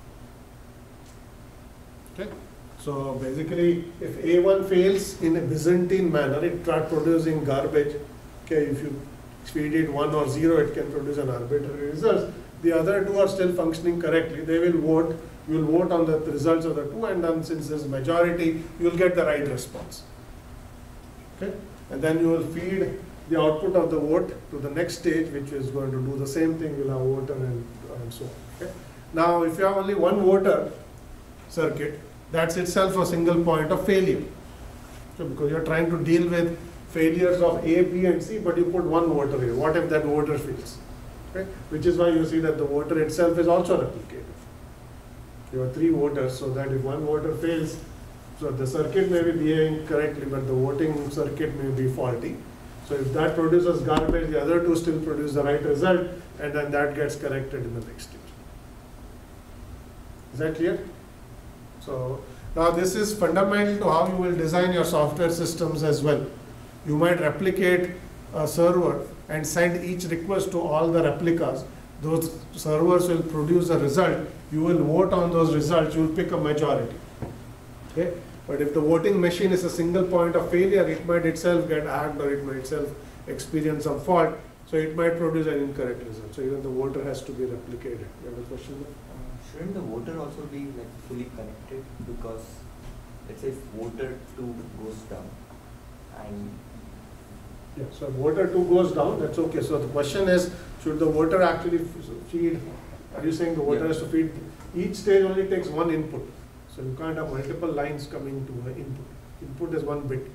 Okay? So basically, if A one fails in a Byzantine manner, it starts producing garbage. Okay, if you feed it one or zero, it can produce an arbitrary result. The other two are still functioning correctly. They will vote. You will vote on the results of the two, and then since there's majority, you will get the right response. Okay? And then you will feed the output of the vote to the next stage, which is going to do the same thing. You'll have voter and, and so on. Okay? Now, if you have only one voter circuit, that's itself a single point of failure. So because you're trying to deal with failures of A, B, and C, but you put one voter here. What if that voter fails? Okay? Which is why you see that the voter itself is also replicated. You have three voters, so that if one voter fails, so the circuit may be behaving correctly, but the voting circuit may be faulty. So if that produces garbage, the other two still produce the right result, and then that gets corrected in the next stage. Is that clear? So now this is fundamental to how you will design your software systems as well. You might replicate a server and send each request to all the replicas. Those servers will produce a result. You will vote on those results. You will pick a majority. Okay? But if the voting machine is a single point of failure, it might itself get hacked or it might itself experience some fault. So it might produce an incorrect result. So even the voter has to be replicated. You have a question there? Uh, shouldn't the voter also be like fully connected? Because let's say if voter two goes down and yeah, so voter two goes down, that's okay. So the question is, should the voter actually feed, are you saying the voter yeah. has to feed, each stage only takes one input. So you can't have multiple lines coming to an input. Input is one bit,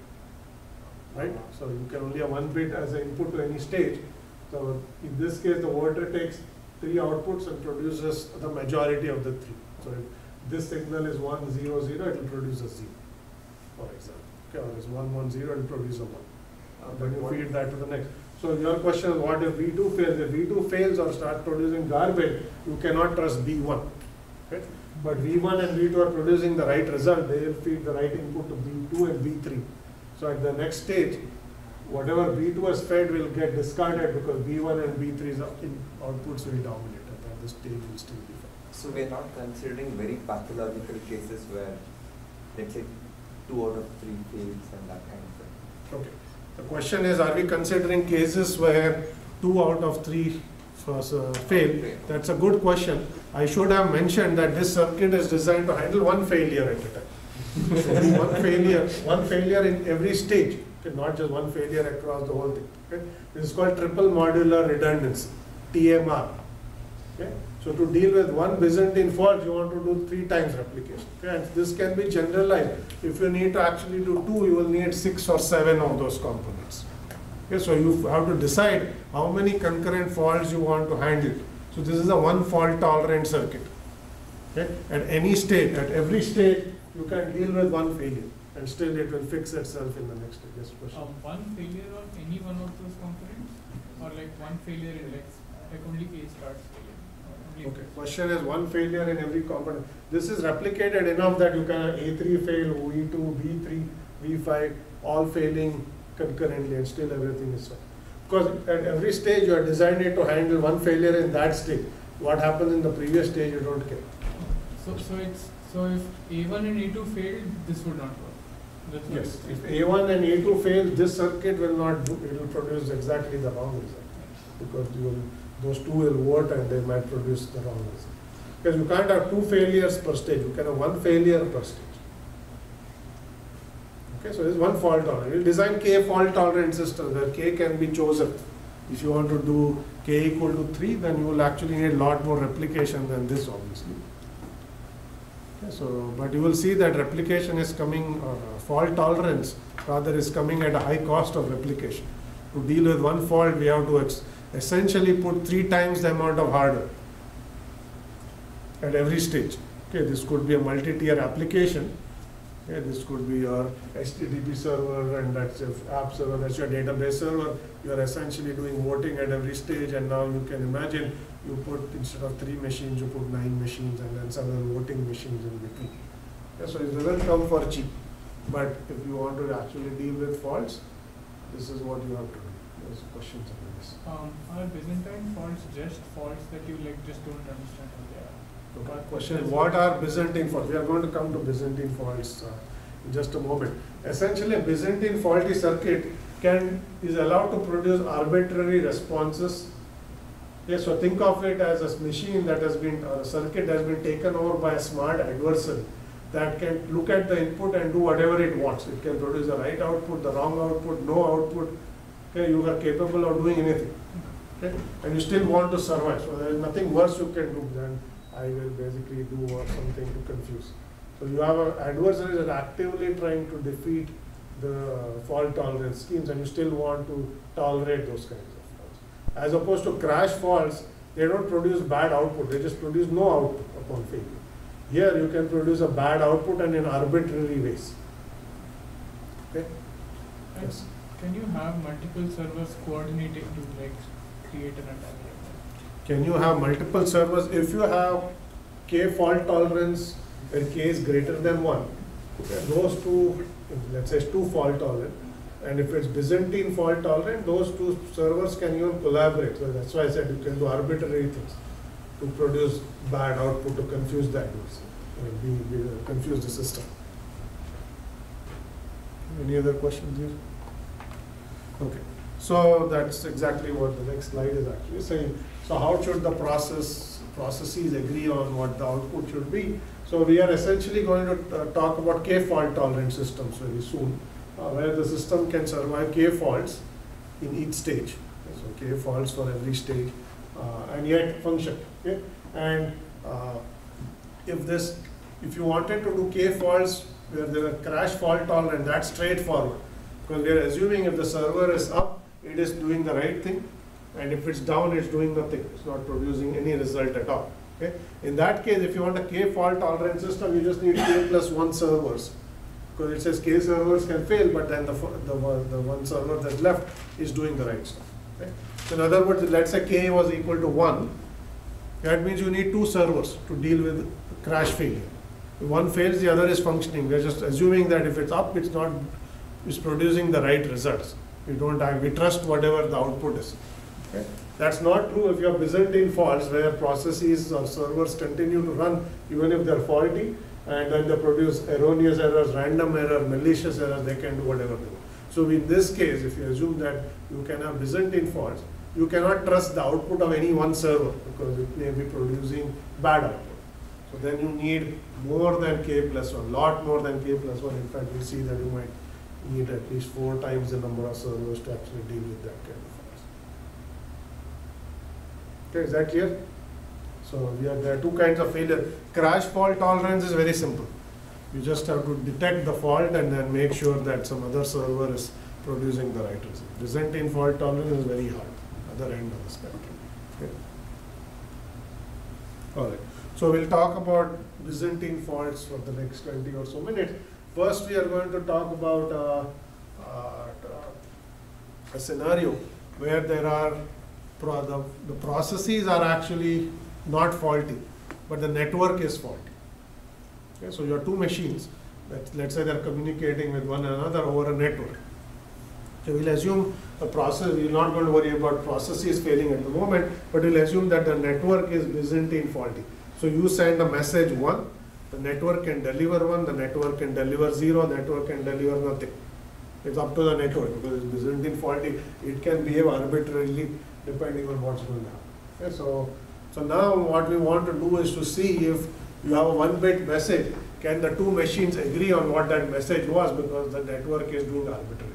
right? So you can only have one bit as an input to any stage. So in this case, the voter takes three outputs and produces the majority of the three. So if this signal is one, zero, zero, it will produce a zero, for example. Okay, or it's one, one, zero, it will produce a one. Uh, then you feed that to the next. So your question is, what if V two fails? If V two fails or starts producing garbage, you cannot trust V one. Okay? But V one and V two are producing the right result. They will feed the right input to V two and V three. So at the next stage, whatever V two has fed will get discarded because V one and V three's outputs will dominate, and then the stage will still be fed. so we're not considering very pathological cases where let's say two out of three fails and that kind of thing. Okay. The question is, are we considering cases where two out of three first, uh, fail? That's a good question. I should have mentioned that this circuit is designed to handle one failure at a time. So one failure, one failure in every stage, okay, not just one failure across the whole thing. Okay? This is called triple modular redundancy, T M R. Okay? So to deal with one Byzantine fault, you want to do three times replication. Okay? And this can be generalized. If you need to actually do two, you will need six or seven of those components. Okay? So you have to decide how many concurrent faults you want to handle. So this is a one fault tolerant circuit. Okay? At any stage, at every stage, you can deal with one failure and still it will fix itself in the next stage. Yes, question. Uh, one failure on any one of those components, or like one failure in like, like only A starts failing? Or only Okay, question is one failure in every component. This is replicated enough that you can have A three fail, V two, V three, V five, all failing concurrently and still everything is fine. Because at every stage you are designed it to handle one failure in that stage. What happens in the previous stage you don't care. So, so it's, so if A one and A two failed, this would not work? That's what Yes, it's if saying. A one and A two fail, this circuit will not do, it will produce exactly the wrong result. Because you will, those two will vote and they might produce the wrong result. Because you can't have two failures per stage, you can have one failure per stage. Okay, so this is one fault tolerant. You design K fault tolerant system where K can be chosen. If you want to do K equal to three, then you will actually need a lot more replication than this, obviously. Okay, so, but you will see that replication is coming, or uh, fault tolerance rather is coming at a high cost of replication. To deal with one fault, we have to ex essentially put three times the amount of hardware at every stage. Okay, this could be a multi-tier application. Okay, this could be your H T T P server, and that's your app server, that's your database server. You are essentially doing voting at every stage, and now you can imagine you put, instead of three machines, you put nine machines and then several voting machines in between. Okay, so it doesn't come for cheap. But if you want to actually deal with faults, this is what you have to do. There's questions on this. Um, are Byzantine faults just faults that you like just don't understand what they are? Okay. Question, what are Byzantine faults? We are going to come to Byzantine faults uh, in just a moment. Essentially, a Byzantine faulty circuit can is allowed to produce arbitrary responses. Okay, so think of it as a machine that has been, or a circuit that has been taken over by a smart adversary that can look at the input and do whatever it wants. It can produce the right output, the wrong output, no output. Okay, you are capable of doing anything. Okay, and you still want to survive. So there is nothing worse you can do than I will basically do or something to confuse. So you have an adversary that actively trying to defeat the fault tolerance schemes, and you still want to tolerate those kinds of faults. As opposed to crash faults, they don't produce bad output, they just produce no output upon failure. Here you can produce a bad output and in arbitrary ways. Okay? And Yes. can you have multiple servers coordinating to like create an attack like that? Can you have multiple servers? If you have K fault tolerance where K is greater than one, those two, let's say two fault tolerant, and if it's Byzantine fault tolerant, those two servers can even collaborate. So that's why I said you can do arbitrary things to produce bad output, to confuse the adversary, uh, be, be, uh, confuse the system. Any other questions here? Okay, so that's exactly what the next slide is actually saying. So how should the process processes agree on what the output should be? So we are essentially going to uh, talk about K fault tolerant systems very soon, uh, where the system can survive K faults in each stage. So K faults for every stage, uh, and yet function. Okay? And uh, if this, if you wanted to do K faults where there are crash fault tolerant, that's straightforward, because we are assuming if the server is up, it is doing the right thing, and if it's down, it's doing nothing. It's not producing any result at all. Okay? In that case, if you want a K fault tolerant system, you just need K plus one servers, because it says K servers can fail, but then the, the, the one server that's left is doing the right stuff. Okay? So in other words, let's say K was equal to one, that means you need two servers to deal with crash failure. If one fails, the other is functioning. We're just assuming that if it's up, it's not, it's producing the right results. We don't have, we trust whatever the output is. Okay? That's not true if you have Byzantine faults where processes or servers continue to run even if they're faulty, and then they produce erroneous errors, random error, malicious errors, they can do whatever they want. So in this case, if you assume that you can have Byzantine faults, you cannot trust the output of any one server because it may be producing bad output. So then you need more than K plus one, lot more than K plus one. In fact, we see that you might need at least four times the number of servers to actually deal with that kind of faults. Okay, is that clear? So we are, there are two kinds of failure. Crash fault tolerance is very simple. You just have to detect the fault and then make sure that some other server is producing the right result. Byzantine fault tolerance is very hard, other end of the spectrum. Okay. All right. So we'll talk about Byzantine faults for the next twenty or so minutes. First, we are going to talk about uh, uh, a scenario where there are pro the, the processes are actually not faulty, but the network is faulty. Okay, so you have two machines. Let's, let's say they're communicating with one another over a network. So we'll assume the process, we're not going to worry about processes failing at the moment, but we'll assume that the network is Byzantine faulty. So you send a message one, the network can deliver one, the network can deliver zero, network can deliver nothing. It's up to the network because it's Byzantine faulty. It can behave arbitrarily depending on what's going on. Okay, so, so now what we want to do is to see if you have a one-bit message, can the two machines agree on what that message was because the network is doing arbitration.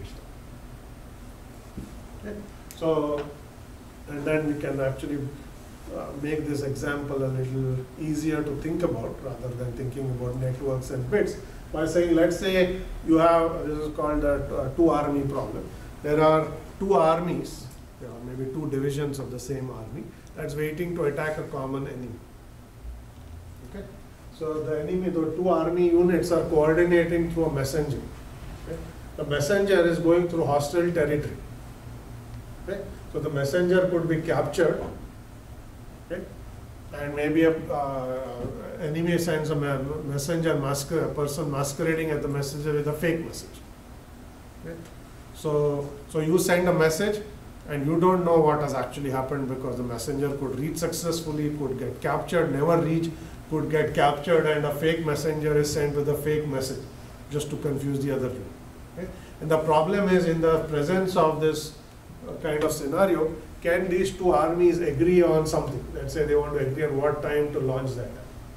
Okay. So, and then we can actually uh, make this example a little easier to think about rather than thinking about networks and bits by saying, let's say you have, this is called a uh, two army problem. There are two armies, there are maybe two divisions of the same army that's waiting to attack a common enemy. Okay. So the enemy, the two army units are coordinating through a messenger. Okay. The messenger is going through hostile territory. Okay. So the messenger could be captured, okay, and maybe a uh, enemy sends a messenger, masquer, a person masquerading as the messenger with a fake message. Okay. So, so you send a message and you don't know what has actually happened because the messenger could reach successfully, could get captured, never reach, could get captured, and a fake messenger is sent with a fake message just to confuse the other unit. Okay. And the problem is, in the presence of this kind of scenario, can these two armies agree on something? Let's say they want to agree on what time to launch that.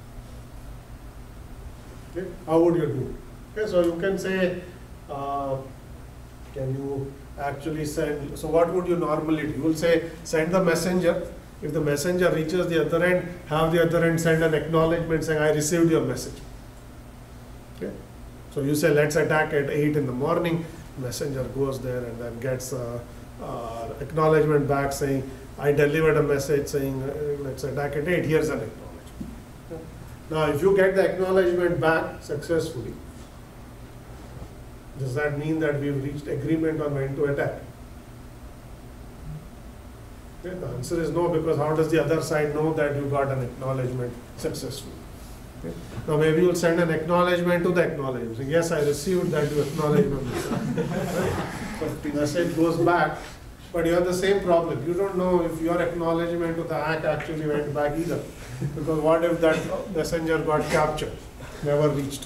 Okay. How would you do it? Okay, so you can say, uh, can you actually send, so what would you normally do? You will say, send the messenger. If the messenger reaches the other end, have the other end send an acknowledgement saying, I received your message. Okay. So you say, let's attack at eight in the morning. Messenger goes there and then gets uh, uh, acknowledgement back saying, I delivered a message saying, uh, let's attack at eight, here's an acknowledgement. Okay. Now, if you get the acknowledgement back successfully, does that mean that we've reached agreement on when to attack? Okay, the answer is no, because how does the other side know that you got an acknowledgement successfully? Okay. Now maybe you'll send an acknowledgement to the acknowledgement. So, yes, I received that you acknowledged my message. So the message goes back, but you have the same problem. You don't know if your acknowledgement to the act actually went back either. Because what if that messenger got captured, never reached?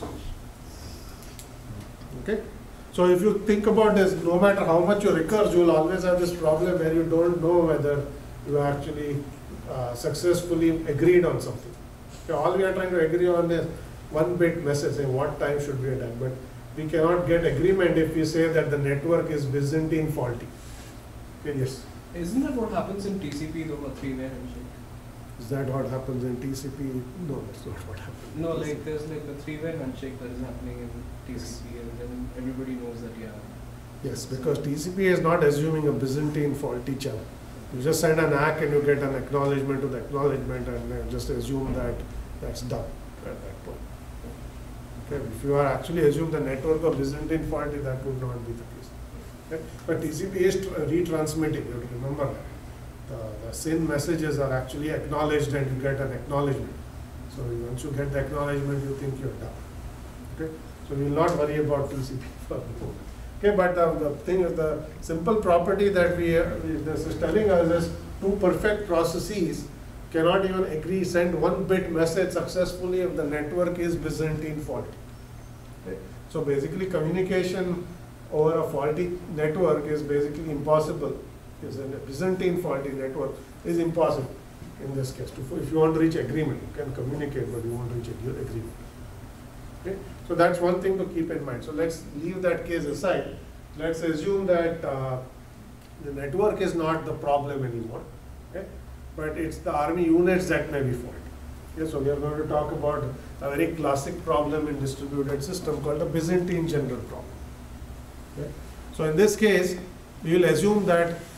Okay? So if you think about this, no matter how much you recurse, you will always have this problem where you don't know whether you actually uh, successfully agreed on something. Okay, all we are trying to agree on is one bit message saying what time should we attack, but we cannot get agreement if we say that the network is Byzantine faulty. Okay, yes? Isn't that what happens in T C P though, a three-way handshake? Is that what happens in T C P? No, that's not what happens. No, like there's like a three-way handshake that is happening in T C P, and then everybody knows that, yeah. Yes, because T C P is not assuming a Byzantine faulty channel. You just send an A C K and you get an acknowledgement to the acknowledgement and uh, just assume that that's done at that point. Okay, if you are actually assume the network of Byzantine faulty, that would not be the case. Okay? But T C P is retransmitting, you have to remember that. The, the S Y N messages are actually acknowledged and you get an acknowledgement. So once you get the acknowledgement, you think you're done. Okay? So we will not worry about T C P for the moment. Okay, but the, the thing is, the simple property that we, uh, this is telling us is two perfect processes cannot even agree, send one bit message successfully if the network is Byzantine faulty. Okay? So basically communication over a faulty network is basically impossible. Is a Byzantine faulty network is impossible in this case. If you want to reach agreement, you can communicate, but you won't reach agreement. Okay? So that's one thing to keep in mind. So let's leave that case aside. Let's assume that uh, the network is not the problem anymore, okay? But it's the army units that may be faulty. Okay? So we are going to talk about a very classic problem in distributed system called the Byzantine general problem. Okay? So in this case, we will assume that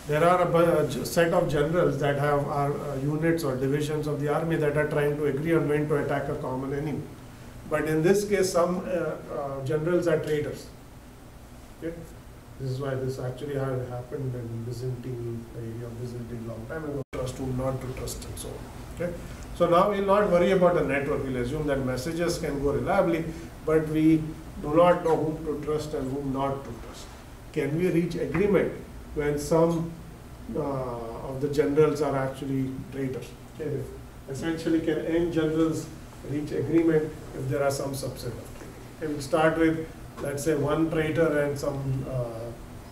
there are a, bu- a j- set of generals that have our uh, units or divisions of the army that are trying to agree on when to attack a common enemy. But in this case, some uh, uh, generals are traitors. Okay? This is why this actually had happened in Byzantine area, Byzantine long time ago. Trust whom not to trust and so on. Okay? So now we'll not worry about the network. We'll assume that messages can go reliably, but we do not know whom to trust and whom not to trust. Can we reach agreement when some uh, of the generals are actually traitors? Okay? Essentially, can end generals reach agreement if there are some subset of them? Okay, we'll start with, let's say, one traitor and some uh,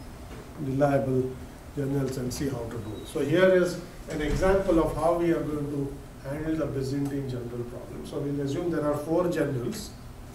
reliable generals and see how to do it. So here is an example of how we are going to handle the Byzantine general problem. So we'll assume there are four generals,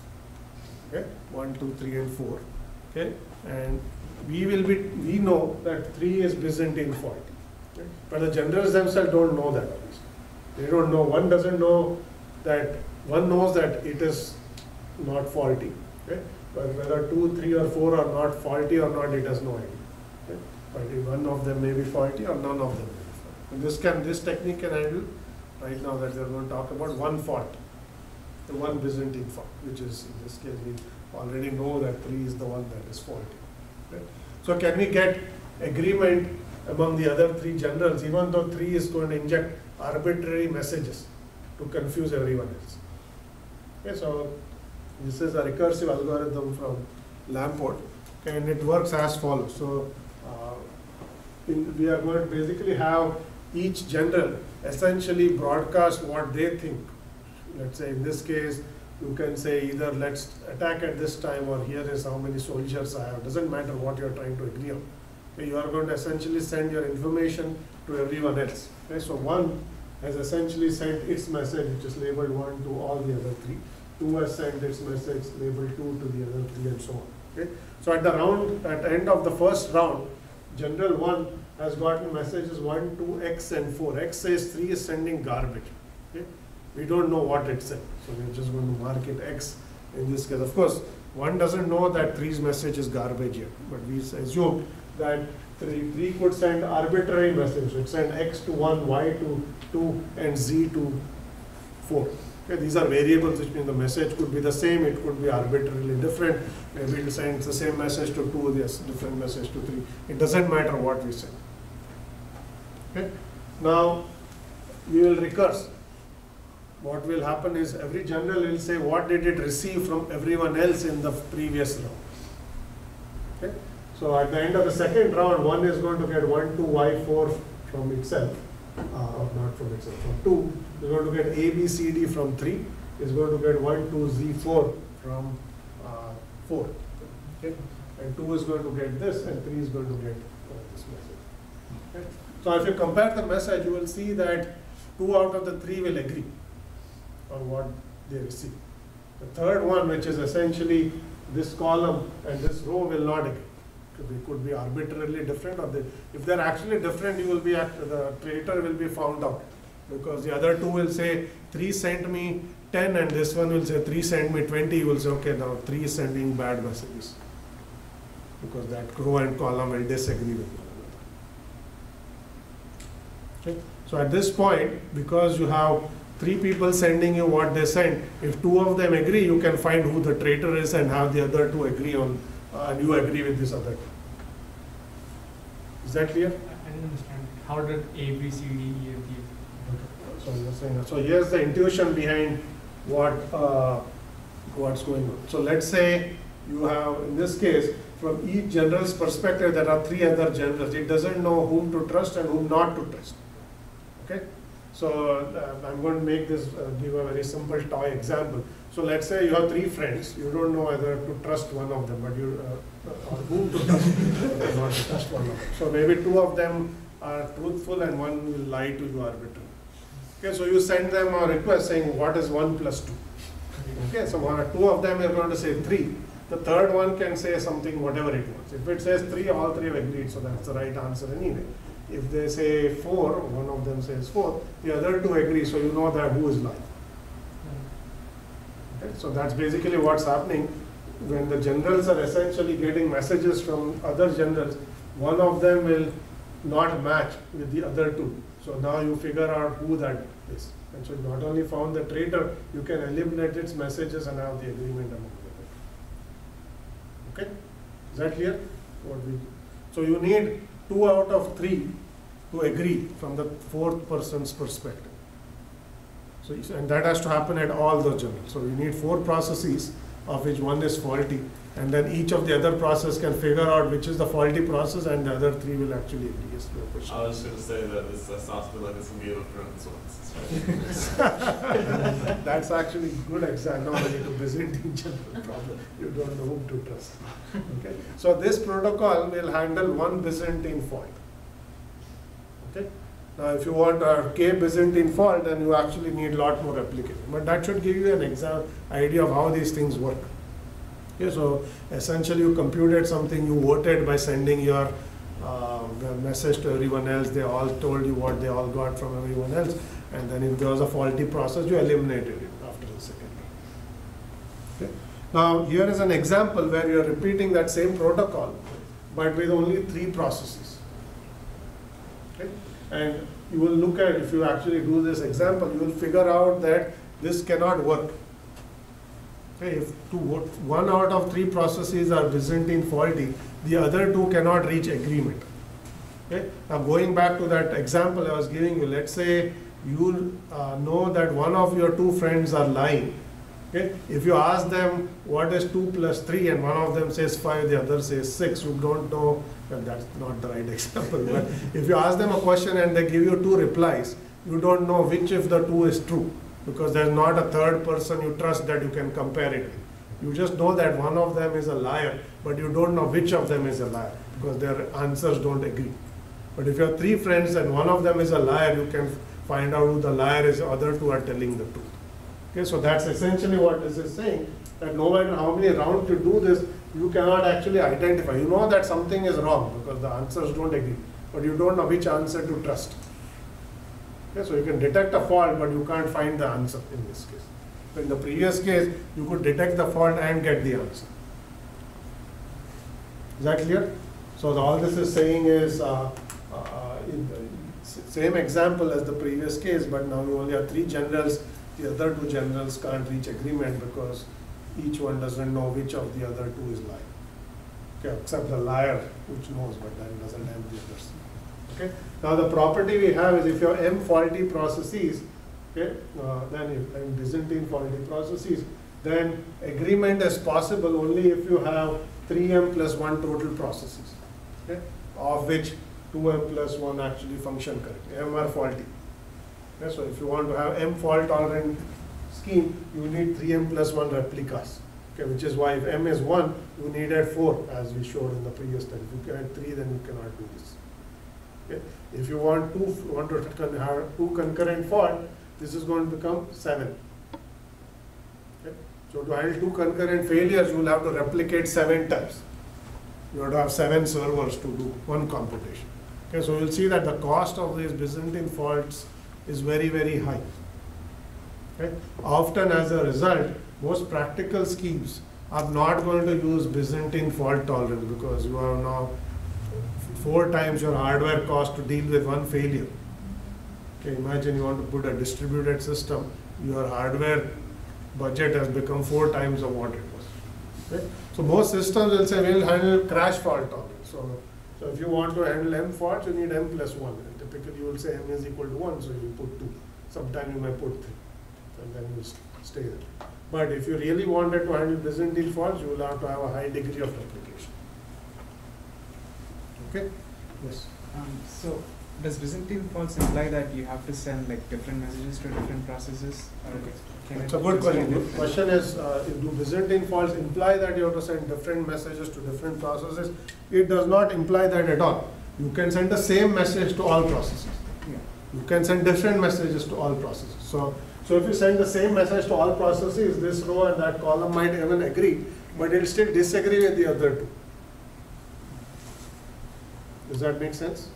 okay, one, two, three, and four, okay, and we will be, we know that three is Byzantine faulty, okay? But the generals themselves don't know that, obviously. They don't know, one doesn't know that, one knows that it is not faulty, okay? But whether two, three, or four are not faulty or not, it has no idea. Okay? But if one of them may be faulty or none of them may be faulty. And this can, this technique can handle, right now that we are going to talk about one fault, the one Byzantine fault, which is, in this case, we already know that three is the one that is faulty. Okay? So can we get agreement among the other three generals, even though three is going to inject arbitrary messages to confuse everyone else? Okay, so this is a recursive algorithm from Lamport, and it works as follows. So uh, in, we are going to basically have each general essentially broadcast what they think. Let's say in this case, you can say either let's attack at this time, or here is how many soldiers I have. Doesn't matter what you are trying to agree on. Okay, you are going to essentially send your information to everyone else. Okay, so one has essentially sent its message, which is labeled one, to all the other three. Two has sent its message labeled two to the other three, and so on. Okay? So at the round, at the end of the first round, general one has gotten messages one, two, X, and four. X says three is sending garbage. Okay? We don't know what it said, so we're just going to mark it X in this case. Of course, one doesn't know that three's message is garbage yet, but we assume that three, three could send arbitrary messages. It send X to one, Y to two, and Z to four. Okay, these are variables, which means the message could be the same, it could be arbitrarily different. Maybe it sends the same message to two, yes, different message to three. It doesn't matter what we send. Okay? Now, we will recurse. What will happen is every general will say what did it receive from everyone else in the previous round. Okay? So at the end of the second round, one is going to get one, two, Y, four from itself. Uh, not from itself, from two, is going to get A, B, C, D from three, is going to get one, two, Z, four from uh, four. Okay? And two is going to get this, and three is going to get uh, this message. Okay? So if you compare the message, you will see that two out of the three will agree on what they receive. The third one, which is essentially this column and this row, will not agree. They could be arbitrarily different, or they, if they're actually different, you will be at, the traitor will be found out, because the other two will say three sent me ten, and this one will say three sent me twenty. You will say, okay, now three is sending bad messages, because that row and column will disagree with one another. Okay? So at this point, because you have three people sending you what they sent, if two of them agree, you can find who the traitor is and have the other two agree on. Uh, and you agree with this other. Is that clear? I didn't understand. How did A, B, C, D, E, and F? So you're saying, so here's the intuition behind what uh, what's going on. So let's say you have, in this case, from each general's perspective, there are three other generals. It doesn't know whom to trust and whom not to trust. Okay? So uh, I'm going to make this, uh, give a very simple toy example. So let's say you have three friends. You don't know whether to trust one of them, but you uh, or whom to trust, not to trust one of them. So maybe two of them are truthful and one will lie to you arbitrarily. Okay, so you send them a request saying what is one plus two. Okay, so one or two of them are going to say three. The third one can say something whatever it wants. If it says three, all three have agreed, so that's the right answer anyway. If they say four, one of them says four, the other two agree, so you know that who is lying. Okay, so that's basically what's happening when the generals are essentially getting messages from other generals. One of them will not match with the other two. So now you figure out who that is. And so you not only found the traitor, you can eliminate its messages and have the agreement among them. Okay? Is that clear? What we, so you need two out of three to agree from the fourth person's perspective. So, and that has to happen at all the journals. So you need four processes, of which one is faulty, and then each of the other process can figure out which is the faulty process, and the other three will actually agree. Yes, no question. I was going to say that this uh, sounds to me like it's a Game of Thrones one. That's actually good example to Byzantine general problem. You don't know whom to trust. Okay. So this protocol will handle one Byzantine fault. Okay. Now, if you want a K Byzantine fault, then you actually need a lot more replication. But that should give you an example idea of how these things work. Okay, so essentially, you computed something, you voted by sending your uh, message to everyone else. They all told you what they all got from everyone else, and then if there was a faulty process, you eliminated it after the second. Okay. Now, here is an example where you are repeating that same protocol, but with only three processes. Okay. And you will look at, if you actually do this example, you will figure out that this cannot work. Okay, if two, one out of three processes are Byzantine faulty, the other two cannot reach agreement. Okay? Now going back to that example I was giving you, let's say you uh, know that one of your two friends are lying. Okay? If you ask them what is two plus three and one of them says five, the other says six, you don't know, well, that's not the right example, but if you ask them a question and they give you two replies, you don't know which of the two is true, because there's not a third person you trust that you can compare it with. You just know that one of them is a liar, but you don't know which of them is a liar, because their answers don't agree. But if you have three friends and one of them is a liar, you can find out who the liar is, the other two are telling the truth. Okay, so that's essentially what this is saying, that no matter how many rounds you do this, you cannot actually identify. You know that something is wrong because the answers don't agree, but you don't know which answer to trust. Okay, so you can detect a fault, but you can't find the answer in this case. In the previous case, you could detect the fault and get the answer. Is that clear? So the, all this is saying is, uh, uh, in the same example as the previous case, but now you only have three generals. The other two generals can't reach agreement because each one doesn't know which of the other two is lying. Okay, except the liar, which knows, but then doesn't have the others. Okay. Now the property we have is if you have m faulty processes, okay, uh, then if m Byzantine faulty processes, then agreement is possible only if you have three m plus one total processes, okay, of which two m plus one actually function correctly. M are faulty. Okay, so if you want to have m fault tolerant scheme, you need three m plus one replicas. Okay, which is why if m is one, you needed four, as we showed in the previous study. If you can add three, then you cannot do this. Okay. If you want two, want to have two concurrent fault, this is going to become seven. Okay. So to handle two concurrent failures, you will have to replicate seven times. You have to have seven servers to do one computation. Okay, so you'll see that the cost of these Byzantine faults is very, very high. Okay. Often as a result, most practical schemes are not going to use Byzantine fault tolerance because you have now four times your hardware cost to deal with one failure. Okay, imagine you want to put a distributed system, your hardware budget has become four times of what it was. Okay? So most systems will say we'll handle crash fault tolerance. So, so if you want to handle m faults, you need m plus one. And typically you will say m is equal to one, so you put two. Sometimes you may put three, and then you stay there. But if you really wanted to handle Byzantine faults, you will have to have a high degree of replication. Okay? Yes. Um, so, does Byzantine faults imply that you have to send like different messages to different processes? Or can It's it a good just be question. The different? question is, uh, do Byzantine faults imply that you have to send different messages to different processes? It does not imply that at all. You can send the same message to all processes. Yeah. You can send different messages to all processes. So, so if you send the same message to all processes, this row and that column might even agree, but it will still disagree with the other two. Does that make sense?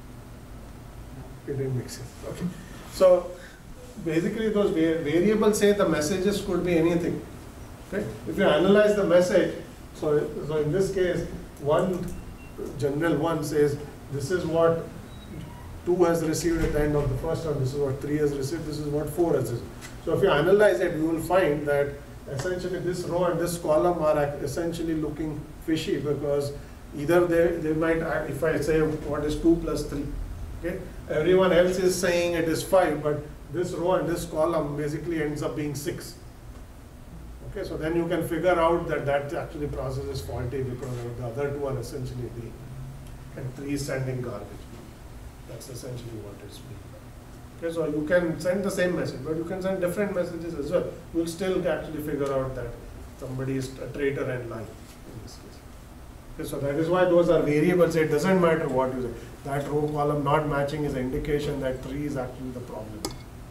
It didn't make sense. Okay. So basically those va variables say the messages could be anything. Okay? If you analyze the message, so, so in this case, one general one says this is what two has received at the end of the first round, this is what three has received, this is what four has received. So if you analyze it, you will find that essentially this row and this column are ac- essentially looking fishy, because either they, they might, act- if I say what is two plus three, okay, everyone else is saying it is five, but this row and this column basically ends up being six. Okay, so then you can figure out that that actually process is faulty because the other two are essentially being, and three is sending garbage. That's essentially what it's being. Okay, so you can send the same message, but you can send different messages as well. You'll still actually figure out that somebody is a traitor and lying in this case. Okay, so that is why those are variables. It doesn't matter what you say. That row column not matching is an indication that three is actually the problem.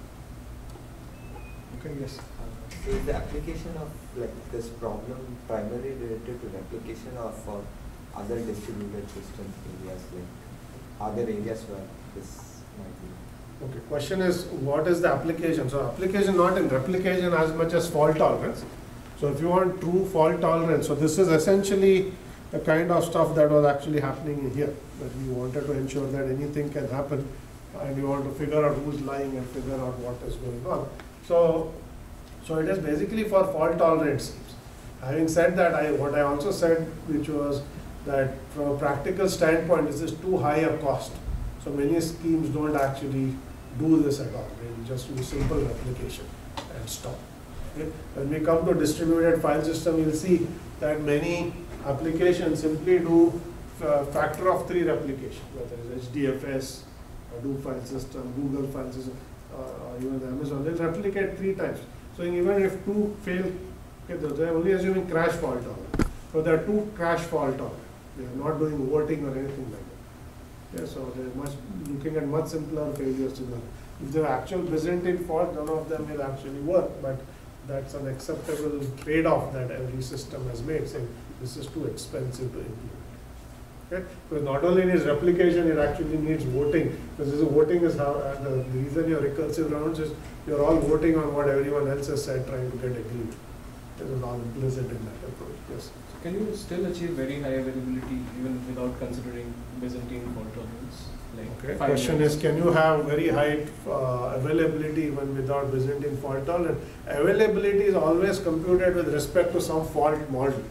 Okay, yes. So is the application of like this problem primarily related to replication or for other distributed system areas, like other areas where this might be? Okay, question is what is the application? So application not in replication as much as fault tolerance. So if you want true fault tolerance, so this is essentially the kind of stuff that was actually happening in here, that we wanted to ensure that anything can happen and you want to figure out who's lying and figure out what is going on. So, so it is basically for fault tolerant schemes. Having said that, I, what I also said, which was that from a practical standpoint, this is too high a cost. So many schemes don't actually do this at all. They just do simple replication and stop. Okay? When we come to distributed file system, you'll see that many applications simply do uh, factor of three replication, whether it's H D F S, Hadoop file system, Google file system, uh, or even Amazon. They'll replicate three times. So even if two fail, okay, they're only assuming crash fault tolerance. So there are two crash fault tolerance. They are not doing voting or anything like that. Yeah, so they're much looking at much simpler failures to them. If they're actual Byzantine fault, none of them will actually work, but that's an acceptable trade-off that every system has made, saying this is too expensive to implement. Okay? Because not only needs replication, it actually needs voting. Because this voting is how uh, the reason your recursive rounds is you're all voting on what everyone else has said, trying to get agreement. There's all implicit in that approach. Yes. Can you still achieve very high availability even without considering Byzantine fault tolerance? Like Okay. five Question minutes? is, can you have very high uh, availability even without Byzantine fault tolerance? Availability is always computed with respect to some fault model.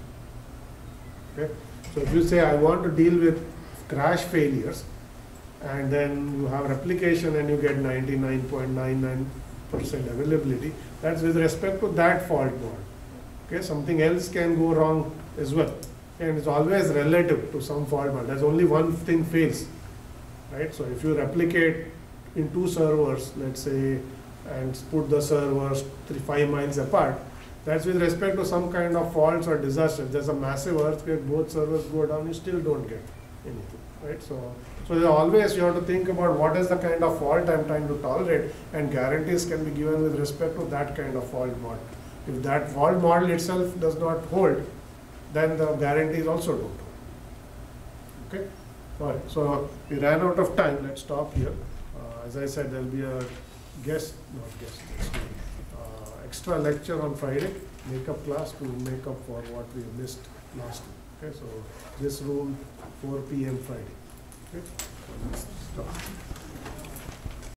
Okay. So if you say I want to deal with crash failures, and then you have replication and you get ninety-nine point nine nine percent availability, that's with respect to that fault model. Okay, something else can go wrong as well, and it's always relative to some fault model. There's only one thing fails, right? So if you replicate in two servers, let's say, and put the servers three, five miles apart, that's with respect to some kind of faults or disaster. If there's a massive earthquake, both servers go down, you still don't get anything, right? So, so there's always you have to think about what is the kind of fault I'm trying to tolerate, and guarantees can be given with respect to that kind of fault model. If that fault model itself does not hold, then the guarantees also don't hold. Okay? All right, so we ran out of time. Let's stop here. Uh, as I said, there'll be a guest, not guest, uh, extra lecture on Friday, makeup class to make up for what we missed last week. Okay, so this room, four P M Friday. Okay? So let's stop.